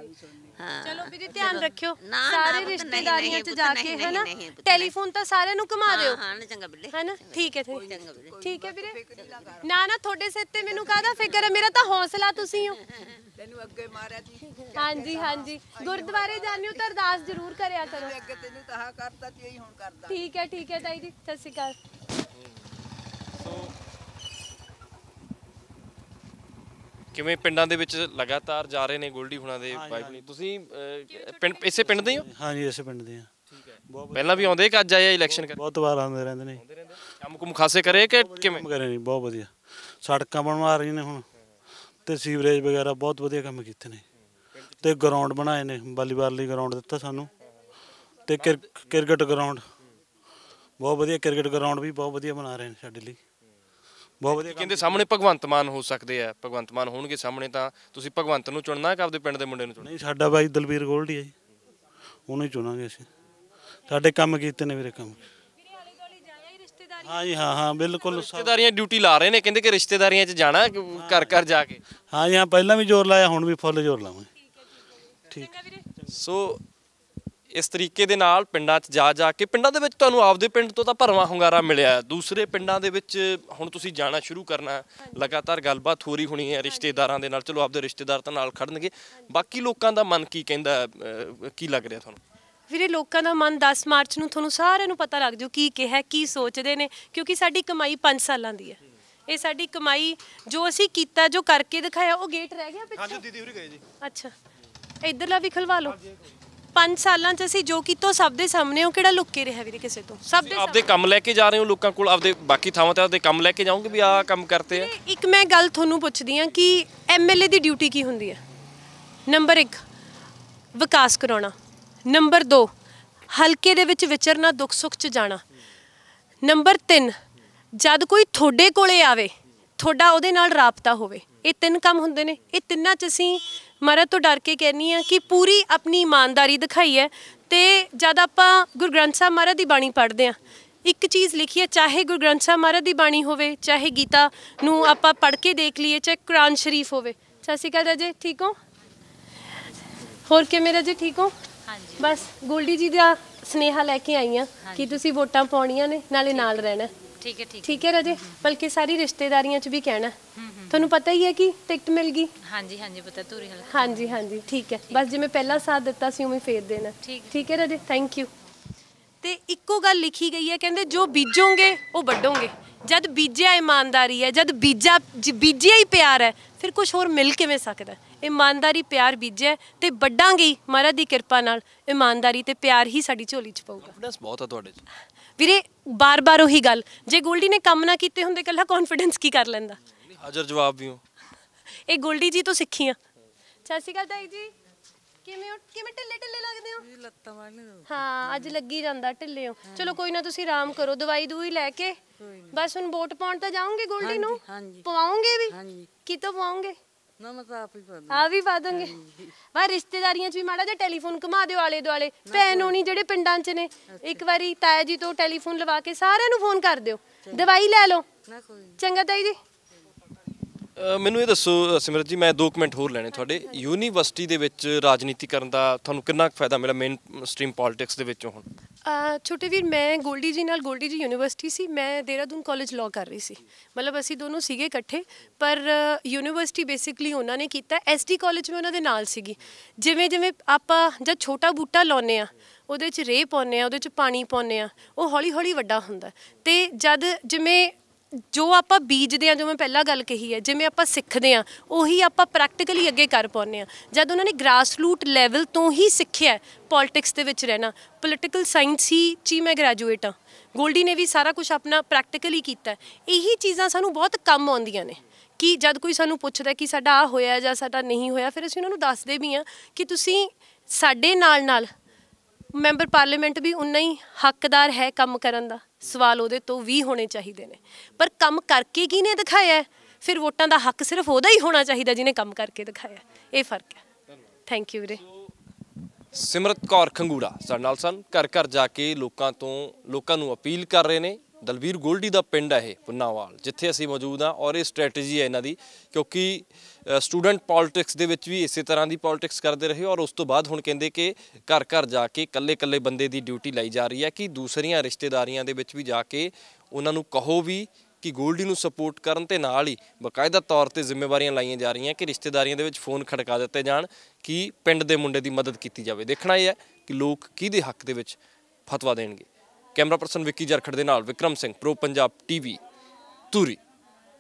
ਹਾਂ ਚਲੋ ਵੀਰੇ ਧਿਆਨ ਰੱਖਿਓ, ਨਾ, ਸਾਰੇ ਪੁੱਤ, ਰਿਸ਼ਤੇਦਾਰੀਆਂ 'ਚ ਨਹੀਂ, ਜਾ ਨਹੀਂ, ਕੇ ਨਹੀਂ, ਹੈਨਾ, ਨਹੀਂ, ਪੁੱਤ, ਟੈਲੀਫੋਨ ਤਾਂ ਸਾਰਿਆਂ ਨੂੰ ਘੁਮਾ ਦਿਓ। ਹਾਂ ਨਾ ਚੰਗਾ ਬਿੱਲੇ, ਹੈਨਾ ਠੀਕ ਹੈ ਠੀਕ ਚੰਗਾ ਬਿੱਲੇ। ਠੀਕ ਹੈ ਵੀਰੇ। ਨਾ ਨਾ ਤੁਹਾਡੇ ਸਿਰ ਤੇ ਮੈਨੂੰ ਕਾਹਦਾ ਫਿਕਰ ਹੈ, ਮੇਰਾ ਤਾਂ ਹੌਸਲਾ ਤੁਸੀਂ ਹੋ। ਤੈਨੂੰ ਅੱਗੇ ਮਾਰਿਆ ਸੀ। ਹਾਂਜੀ ਹਾਂਜੀ। ਗੁਰਦੁਆਰੇ ਜਾਂਦੇ ਹੋ ਤਾਂ ਅਰਦਾਸ ਜ਼ਰੂਰ ਕਰਿਆ ਕਰੋ। ਅੱਗੇ ਤੈਨੂੰ ਤਾਂ ਕਰਤਾ ਤੇ ਇਹੀ ਹੁਣ ਕਰਦਾ। ਠੀਕ ਹੈ ਠੀਕ ਹੈ ਤਾਈ ਜੀ, ਸਤਿ ਸ਼੍ਰੀ ਅਕਾਲ। ਕਿਵੇਂ ਪਿੰਡਾਂ ਦੇ ਵਿੱਚ ਲਗਾਤਾਰ ਜਾ ਰਹੇ ਨੇ ਗੋਲਡੀ ਹੁਣਾਂ ਦੇ ਵਾਈਫ ਨੇ? ਤੁਸੀਂ ਪਿੰਡ ਇਸੇ ਪਿੰਡ ਦੇ ਹੀ ਹੋ? ਹਾਂਜੀ ਇਸੇ ਪਿੰਡ ਦੇ ਆ। ਪਹਿਲਾਂ ਵੀ ਆਉਂਦੇ ਕਿ ਅੱਜ ਆਏ ਇਲੈਕਸ਼ਨ ਕਰ? ਬਹੁਤ ਵਾਰ ਆਉਂਦੇ ਰਹਿੰਦੇ ਨੇ। ਕੰਮ ਕੁਮ ਖਾਸੇ ਕਰੇ ਕਿ ਕਿਵੇਂ? ਕਰੇ ਨਹੀਂ, ਬਹੁਤ ਵਧੀਆ। ਸੜਕਾਂ ਬਣਵਾ ਰਹੀਆਂ ਨੇ ਹੁਣ ਤੇ ਸੀਵਰੇਜ ਵਗੈਰਾ ਬਹੁਤ ਵਧੀਆ ਕੰਮ ਕੀਤੇ ਨੇ ਤੇ ਗਰਾਊਂਡ ਬਣਾਏ ਨੇ, ਵਾਲੀਬਾਲ ਲਈ ਗਰਾਊਂਡ ਦਿੱਤਾ ਸਾਨੂੰ ਤੇ ਕ੍ਰਿਕਟ ਗਰਾਊਂਡ ਬਹੁਤ ਵਧੀਆ, ਕ੍ਰਿਕਟ ਗਰਾਊਂਡ ਵੀ ਬਹੁਤ ਵਧੀਆ ਬਣਾ ਰਹੇ ਨੇ ਸਾਡੇ ਲਈ, ਬਹੁਤ ਵਧੀਆ। ਕਹਿੰਦੇ ਸਾਹਮਣੇ ਭਗਵੰਤ ਮਾਨ ਹੋ ਸਕਦੇ ਆ, ਭਗਵੰਤ ਮਾਨ ਹੋਣਗੇ ਸਾਹਮਣੇ ਤਾਂ ਤੁਸੀਂ ਭਗਵੰਤ ਨੂੰ ਚੁਣਨਾ ਕਿ ਆਪਦੇ ਪਿੰਡ ਦੇ ਮੁੰਡੇ ਨੂੰ ਚੁਣਨਾ? ਨਹੀਂ, ਸਾਡਾ ਬਾਈ ਦਲਬੀਰ ਗੋਲਡੀ ਹੈ ਜੀ, ਉਹਨੂੰ ਹੀ ਚੁਣਾਂਗੇ ਅਸੀਂ। ਸਾਡੇ ਕੰਮ ਕੀਤੇ ਨੇ ਵੀਰੇ, ਕੰਮ ਹਾਂ ਜੀ ਹਾਂ ਹਾਂ ਬਿਲਕੁਲ। ਰਿਸ਼ਤੇਦਾਰੀਆਂ ਡਿਊਟੀ ਲਾ ਰਹੇ ਨੇ, ਕਹਿੰਦੇ ਕਿ ਰਿਸ਼ਤੇਦਾਰੀਆਂ 'ਚ ਜਾਣਾ ਘਰ ਘਰ ਜਾ ਕੇ। ਹਾਂ ਜੀ ਹਾਂ, ਪਹਿਲਾਂ ਵੀ ਜ਼ੋਰ ਲਾਇਆ, ਹੁਣ ਵੀ ਫੁੱਲ ਜ਼ੋਰ ਲਾਵਾਂਗੇ। ਠੀਕ। ਸੋ ਇਸ ਤਰੀਕੇ ਦੇ ਨਾਲ ਪਿੰਡਾਂ 'ਚ ਜਾ ਜਾ ਕੇ, ਪਿੰਡਾਂ ਦੇ ਵਿੱਚ ਤੁਹਾਨੂੰ ਆਪਦੇ ਪਿੰਡ ਤੋਂ ਤਾਂ ਭਰਵਾਂ ਹੁੰਗਾਰਾ ਮਿਲਿਆ, ਦੂਸਰੇ ਪਿੰਡਾਂ ਦੇ ਵਿੱਚ ਹੁਣ ਤੁਸੀਂ ਜਾਣਾ ਸ਼ੁਰੂ ਕਰਨਾ, ਲਗਾਤਾਰ ਗੱਲਬਾਤ ਹੋ ਰਹੀ ਹੋਣੀ ਹੈ ਰਿਸ਼ਤੇਦਾਰਾਂ ਦੇ ਨਾਲ। ਚਲੋ ਆਪਦੇ ਰਿਸ਼ਤੇਦਾਰ ਤਾਂ ਨਾਲ ਖੜਨਗੇ, ਬਾਕੀ ਲੋਕਾਂ ਦਾ ਮਨ ਕੀ ਕਹਿੰਦਾ, ਕੀ ਲੱਗ ਰਿਹਾ ਤੁਹਾਨੂੰ? ਵੀਰੇ ਲੋਕਾਂ ਦਾ ਮਨ ਦਸ ਮਾਰਚ ਨੂੰ ਤੁਹਾਨੂੰ ਸਾਰਿਆਂ ਨੂੰ ਪਤਾ ਲੱਗ ਜਾਊ ਕੀ ਕਿਹਾ, ਕੀ ਸੋਚਦੇ ਨੇ, ਕਿਉਂਕਿ ਸਾਡੀ ਕਮਾਈ ਪੰਜ ਸਾਲਾਂ ਦੀ ਹੈ। ਇਹ ਸਾਡੀ ਕਮਾਈ ਜੋ ਅਸੀਂ ਕੀਤਾ, ਜੋ ਕਰਕੇ ਦਿਖਾਇਆ। ਉਹ ਗੇਟ ਰਹਿ ਗਿਆ ਪਿੱਛੇ? ਹਾਂਜੀ ਦੀਦੀ ਹੋਰੀ ਗਏ ਜੀ। ਅੱਛਾ, ਇੱਧਰਲਾ ਵੀ ਖਲਵਾ ਲਓ। ਪੰਜ ਸਾਲਾਂ 'ਚ ਅਸੀਂ ਜੋ ਕੀਤਾ ਸਭ ਦੇ ਸਾਹਮਣੇ, ਉਹ ਕਿਹੜਾ ਲੁੱਕ ਕੇ ਰਿਹਾ ਵੀਰੇ ਕਿਸੇ ਤੋਂ? ਸਭ ਦੇ ਆਪਦੇ ਕੰਮ ਲੈ ਕੇ ਜਾ ਰਹੇ ਹੋ ਲੋਕਾਂ ਕੋਲ, ਆਪਦੇ ਬਾਕੀ ਥਾਵਾਂ ਤੇ ਆਪਦੇ ਕੰਮ ਲੈ ਕੇ ਜਾਓਗੇ ਵੀ ਆਹ ਕੰਮ ਕਰਤੇ ਆ? ਇੱਕ ਮੈਂ ਗੱਲ ਤੁਹਾਨੂੰ ਪੁੱਛਦੀ ਹਾਂ ਕਿ ਐਮਐਲਏ ਦੀ ਡਿਊਟੀ ਕੀ ਹੁੰਦੀ ਹੈ? ਨੰਬਰ ਇੱਕ, ਵਿਕਾਸ ਕਰਾਉਣਾ। ਨੰਬਰ ਦੋ, ਹਲਕੇ ਦੇ ਵਿੱਚ ਵਿਚਰਨਾ, ਦੁੱਖ ਸੁੱਖ 'ਚ ਜਾਣਾ। ਨੰਬਰ ਤਿੰਨ, ਜਦ ਕੋਈ ਤੁਹਾਡੇ ਕੋਲੇ ਆਵੇ, ਤੁਹਾਡਾ ਉਹਦੇ ਨਾਲ ਰਾਬਤਾ ਹੋਵੇ। ਇਹ ਤਿੰਨ ਕੰਮ ਹੁੰਦੇ ਨੇ। ਇਹ ਤਿੰਨਾਂ 'ਚ ਅਸੀਂ ਮਹਾਰਾਜ ਤੋਂ ਡਰ ਕੇ ਕਹਿੰਦੀ ਹਾਂ ਕਿ ਪੂਰੀ ਆਪਣੀ ਇਮਾਨਦਾਰੀ ਦਿਖਾਈ ਹੈ। ਅਤੇ ਜਦ ਆਪਾਂ ਗੁਰੂ ਗ੍ਰੰਥ ਸਾਹਿਬ ਮਹਾਰਾਜ ਦੀ ਬਾਣੀ ਪੜ੍ਹਦੇ ਹਾਂ, ਇੱਕ ਚੀਜ਼ ਲਿਖੀ ਹੈ, ਚਾਹੇ ਗੁਰੂ ਗ੍ਰੰਥ ਸਾਹਿਬ ਮਹਾਰਾਜ ਦੀ ਬਾਣੀ ਹੋਵੇ, ਚਾਹੇ ਗੀਤਾ ਨੂੰ ਆਪਾਂ ਪੜ੍ਹ ਕੇ ਦੇਖ ਲਈਏ, ਚਾਹੇ ਕੁਰਾਨ ਸ਼ਰੀਫ ਹੋਵੇ। ਸਤਿ ਸ਼੍ਰੀ ਅਕਾਲ ਰਾਜੇ, ਠੀਕ ਹੋ? ਹੋਰ ਕਿਵੇਂ ਰਾਜੇ, ਠੀਕ ਹੋ? ਬਸ ਗੋਲਡੀ ਜੀ ਦਾ ਸੁਨੇਹਾ ਲੈ ਕੇ ਆਈ ਹਾਂ ਕਿ ਤੁਸੀਂ ਵੋਟਾਂ ਪਾਉਣੀਆਂ ਨੇ, ਨਾਲੇ ਨਾਲ ਰਹਿਣਾ। ਠੀਕ ਹੈ ਠੀਕ ਠੀਕ ਹੈ ਰਾਜੇ। ਬਲਕਿ ਸਾਰੀ ਰਿਸ਼ਤੇਦਾਰੀਆਂ 'ਚ ਵੀ ਕਹਿਣਾ। ਤੁਹਾਨੂੰ ਪਤਾ ਹੀ ਹੈ ਕਿ ਟਿਕਟ ਮਿਲ ਗਈ? ਹਾਂਜੀ ਹਾਂਜੀ ਪਤਾ, ਧੂਰੀ ਹਲਕਾ। ਹਾਂਜੀ ਹਾਂਜੀ ਠੀਕ ਹੈ। ਬਸ ਜਿਵੇਂ ਪਹਿਲਾਂ ਸਾਥ ਦਿੱਤਾ ਸੀ ਉਵੇਂ ਫੇਰ ਦੇਣਾ। ਠੀਕ ਹੈ ਰਾਜੇ, ਥੈਂਕ ਯੂ। ਤੇ ਇੱਕੋ ਗੱਲ ਲਿਖੀ ਗਈ ਹੈ, ਕਹਿੰਦੇ ਜੋ ਬੀਜੋਗੇ ਉਹ ਵੱਢੋਗੇ। ਜਦ ਬੀਜਿਆ ਇਮਾਨਦਾਰੀ ਹੈ, ਜਦ ਬੀਜਾ ਬੀਜਿਆ ਹੀ ਪਿਆਰ ਹੈ, ਫਿਰ ਕੁਛ ਹੋਰ ਮਿਲ ਕਿਵੇਂ ਸਕਦਾ? ਇਮਾਨਦਾਰੀ ਪਿਆਰ ਬੀਜਿਆ ਤੇ ਵੱਢਾਂਗੇ ਹੀ ਮਹਾਰਾਜ ਦੀ ਕਿਰਪਾ ਨਾਲ। ਇਮਾਨਦਾਰੀ ਤੇ ਪਿਆਰ ਹੀ ਸਾਡੀ ਝੋਲੀ 'ਚ ਪਊਗਾ। ਕੌਨਫੀਡੈਂਸ ਬਹੁਤ ਆ ਤੁਹਾਡੇ 'ਚ ਵੀਰੇ। ਬਾਰ-ਬਾਰ ਉਹੀ ਗੱਲ, ਜੇ ਗੋਲਡੀ ਨੇ ਕੰਮ ਨਾ ਕੀਤੇ ਹੁੰਦੇ, ਇਕੱਲਾ ਕੌਨਫੀਡੈਂਸ ਕੀ ਕਰ ਲੈਂਦਾ? ਹਾਜ਼ਰ ਜਵਾਬ ਵੀ ਹੋ। ਇਹ ਗੋਲਡੀ ਜੀ ਤੋਂ ਸਿੱਖੀ ਆ। ਸਤਿ ਸ਼੍ਰੀ ਅਕਾਲ ਤਾਈ ਜੀ, ਕਿਵੇਂ ਹੋ? ਕਿਵੇਂ ਢਿੱਲੇ ਢਿੱਲੇ ਲੱਗਦੇ ਹੋ? ਲੱਤਾਂ ਵਾਲੇ। ਹਾਂ, ਅੱਜ ਲੱਗੀ ਜਾਂਦਾ ਢਿੱਲੇ ਹੋ। ਚਲੋ ਕੋਈ ਨਾ, ਤੁਸੀਂ ਆਰਾਮ ਕਰੋ, ਦਵਾਈ ਦੂਈ ਲੈ ਕੇ। ਬਸ ਹੁਣ ਵੋਟ ਪਾਉਣ ਤਾਂ ਜਾਓਗੇ ਗੋਲਡੀ ਨੂੰ? ਪਵਾਓਗੇ ਵੀ? ਕਿਤੋਂ ਪਵਾਓਗੇ? ਨਾ ਮੈਂ ਤਾਂ ਆਪ ਹੀ ਪਾ ਦੂੰ। ਆ ਵੀ ਪਾ ਦੋਗੇ? ਵਾ ਰਿਸ਼ਤੇਦਾਰੀਆਂ 'ਚ ਵੀ ਮਾੜਾ ਜਿਹਾ ਟੈਲੀਫੋਨ ਘੁਮਾ ਦਿਓ ਆਲੇ ਦੁਆਲੇ। ਭੈਣ ਹੋਣੀ ਜਿਹੜੇ ਪਿੰਡਾਂ 'ਚ ਨੇ, ਇੱਕ ਵਾਰੀ ਤਾਇਆ ਜੀ ਤੋਂ ਟੈਲੀਫੋਨ ਲਵਾ ਕੇ ਸਾਰਿਆਂ ਨੂੰ ਫੋਨ ਕਰ ਦਿਓ, ਦਵਾਈ ਲੈ ਲਓ। ਚੰਗਾ ਤਾਈ ਜੀ। ਮੈਨੂੰ ਇਹ ਦੱਸੋ ਸਿਮਰਤ ਜੀ, ਮੈਂ ਦੋ ਕਮੈਂਟ ਹੋਰ ਲੈਣੇ ਤੁਹਾਡੇ। ਯੂਨੀਵਰਸਿਟੀ ਦੇ ਵਿੱਚ ਰਾਜਨੀਤੀ ਕਰਨ ਦਾ ਤੁਹਾਨੂੰ ਕਿੰਨਾ ਕੁ ਫਾਇਦਾ ਮਿਲਿਆ ਮੇਨ ਸਟਰੀਮ ਪੋਲਿਟਿਕਸ ਦੇ ਵਿੱਚੋਂ? ਹੁਣ ਛੋਟੇ ਵੀਰ, ਮੈਂ ਗੋਲਡੀ ਜੀ ਨਾਲ, ਗੋਲਡੀ ਜੀ ਯੂਨੀਵਰਸਿਟੀ ਸੀ, ਮੈਂ ਦੇਹਰਾਦੂਨ ਕਾਲਜ ਲਾਅ ਕਰ ਰਹੀ ਸੀ। ਮਤਲਬ ਅਸੀਂ ਦੋਨੋਂ ਸੀਗੇ ਇਕੱਠੇ, ਪਰ ਯੂਨੀਵਰਸਿਟੀ ਬੇਸਿਕਲੀ ਉਹਨਾਂ ਨੇ ਕੀਤਾ। ਐਸ ਡੀ ਕਾਲਜ ਮੈਂ ਉਹਨਾਂ ਦੇ ਨਾਲ ਸੀਗੀ। ਜਿਵੇਂ ਜਿਵੇਂ ਆਪਾਂ ਜਦ ਛੋਟਾ ਬੂਟਾ ਲਾਉਂਦੇ ਹਾਂ, ਉਹਦੇ 'ਚ ਰੇਹ ਪਾਉਂਦੇ ਹਾਂ, ਉਹਦੇ 'ਚ ਪਾਣੀ ਪਾਉਂਦੇ ਹਾਂ, ਉਹ ਹੌਲੀ ਹੌਲੀ ਵੱਡਾ ਹੁੰਦਾ। ਅਤੇ ਜਦ ਜਿਵੇਂ ਜੋ ਆਪਾਂ ਬੀਜਦੇ ਹਾਂ, ਜੋ ਮੈਂ ਪਹਿਲਾਂ ਗੱਲ ਕਹੀ ਹੈ, ਜਿਵੇਂ ਆਪਾਂ ਸਿੱਖਦੇ ਹਾਂ ਉਹੀ ਆਪਾਂ ਪ੍ਰੈਕਟੀਕਲੀ ਅੱਗੇ ਕਰ ਪਾਉਂਦੇ ਹਾਂ। ਜਦ ਉਹਨਾਂ ਨੇ ਗ੍ਰਾਸ ਰੂਟ ਲੈਵਲ ਤੋਂ ਹੀ ਸਿੱਖਿਆ ਪੋਲਿਟਿਕਸ ਦੇ ਵਿੱਚ ਰਹਿਣਾ। ਪੋਲੀਟੀਕਲ ਸਾਇੰਸ ਹੀ 'ਚ ਹੀ ਮੈਂ ਗ੍ਰੈਜੂਏਟ ਹਾਂ। ਗੋਲਡੀ ਨੇ ਵੀ ਸਾਰਾ ਕੁਛ ਆਪਣਾ ਪ੍ਰੈਕਟੀਕਲੀ ਕੀਤਾ। ਇਹੀ ਚੀਜ਼ਾਂ ਸਾਨੂੰ ਬਹੁਤ ਕੰਮ ਆਉਂਦੀਆਂ ਨੇ ਕਿ ਜਦ ਕੋਈ ਸਾਨੂੰ ਪੁੱਛਦਾ ਕਿ ਸਾਡਾ ਆਹ ਹੋਇਆ ਜਾਂ ਸਾਡਾ ਨਹੀਂ ਹੋਇਆ, ਫਿਰ ਅਸੀਂ ਉਹਨਾਂ ਨੂੰ ਦੱਸਦੇ ਵੀ ਹਾਂ ਕਿ ਤੁਸੀਂ ਸਾਡੇ ਨਾਲ ਨਾਲ ਮੈਂਬਰ ਪਾਰਲੀਮੈਂਟ ਵੀ ਉਨਾ ਹੀ ਹੱਕਦਾਰ ਹੈ ਕੰਮ ਕਰਨ ਦਾ। ਸਵਾਲ ਉਹਦੇ ਤੋਂ ਵੀ ਹੋਣੇ ਚਾਹੀਦੇ ਨੇ, ਪਰ ਕੰਮ ਕਰਕੇ ਕਿਹਨੇ ਦਿਖਾਇਆ? ਫਿਰ ਵੋਟਾਂ ਦਾ ਹੱਕ ਸਿਰਫ ਉਹਦਾ ਹੀ ਹੋਣਾ ਚਾਹੀਦਾ ਜਿਹਨੇ ਕੰਮ ਕਰਕੇ ਦਿਖਾਇਆ। ਇਹ ਫਰਕ ਹੈ। ਥੈਂਕ ਯੂ ਵੀਰੇ। ਸਿਮਰਤ ਕੌਰ ਖੰਗੂੜਾ ਸਾਡੇ ਨਾਲ ਸਨ, ਘਰ ਘਰ ਜਾ ਕੇ ਲੋਕਾਂ ਤੋਂ ਲੋਕਾਂ ਨੂੰ ਅਪੀਲ ਕਰ ਰਹੇ ਨੇ। ਦਲਵੀਰ ਗੋਲਡੀ ਦਾ ਪਿੰਡ ਹੈ ਇਹ ਪੁੰਨਾਵਾਲ, ਜਿੱਥੇ ਅਸੀਂ ਮੌਜੂਦ ਹਾਂ। ਔਰ ਇਹ ਸਟ੍ਰੈਟਜੀ ਹੈ ਇਹਨਾਂ ਦੀ, ਕਿਉਂਕਿ ਸਟੂਡੈਂਟ ਪੋਲਿਟਿਕਸ ਦੇ ਵਿੱਚ ਵੀ ਇਸੇ ਤਰ੍ਹਾਂ ਦੀ ਪੋਲਿਟਿਕਸ ਕਰਦੇ ਰਹੇ। ਔਰ ਉਸ ਤੋਂ ਬਾਅਦ ਹੁਣ ਕਹਿੰਦੇ ਕਿ ਘਰ ਘਰ ਜਾ ਕੇ ਇਕੱਲੇ ਇਕੱਲੇ ਬੰਦੇ ਦੀ ਡਿਊਟੀ ਲਾਈ ਜਾ ਰਹੀ ਹੈ ਕਿ ਦੂਸਰੀਆਂ ਰਿਸ਼ਤੇਦਾਰੀਆਂ ਦੇ ਵਿੱਚ ਵੀ ਜਾ ਕੇ ਉਹਨਾਂ ਨੂੰ ਕਹੋ ਵੀ ਕਿ ਗੋਲਡੀ ਨੂੰ ਸਪੋਰਟ ਕਰਨ, ਤੇ ਨਾਲ ਹੀ ਬਾਕਾਇਦਾ ਤੌਰ ਤੇ ਜ਼ਿੰਮੇਵਾਰੀਆਂ ਲਾਈਆਂ ਜਾ ਰਹੀਆਂ ਕਿ ਰਿਸ਼ਤੇਦਾਰੀਆਂ ਦੇ ਵਿੱਚ ਫੋਨ ਖੜਕਾ ਦਿੱਤੇ ਜਾਣ ਕਿ ਪਿੰਡ ਦੇ ਮੁੰਡੇ ਦੀ ਮਦਦ ਕੀਤੀ ਜਾਵੇ। ਦੇਖਣਾ ਇਹ ਹੈ ਕਿ ਲੋਕ ਕਿਹਦੇ ਹੱਕ ਦੇ ਵਿੱਚ ਫਤਵਾ ਦੇਣਗੇ। ਕੈਮਰਾ ਪਰਸਨ ਵਿੱਕੀ ਜਰਖੜ ਦੇ ਨਾਲ ਵਿਕਰਮ ਸਿੰਘ, ਪ੍ਰੋ ਪੰਜਾਬ ਟੀਵੀ, ਧੂਰੀ।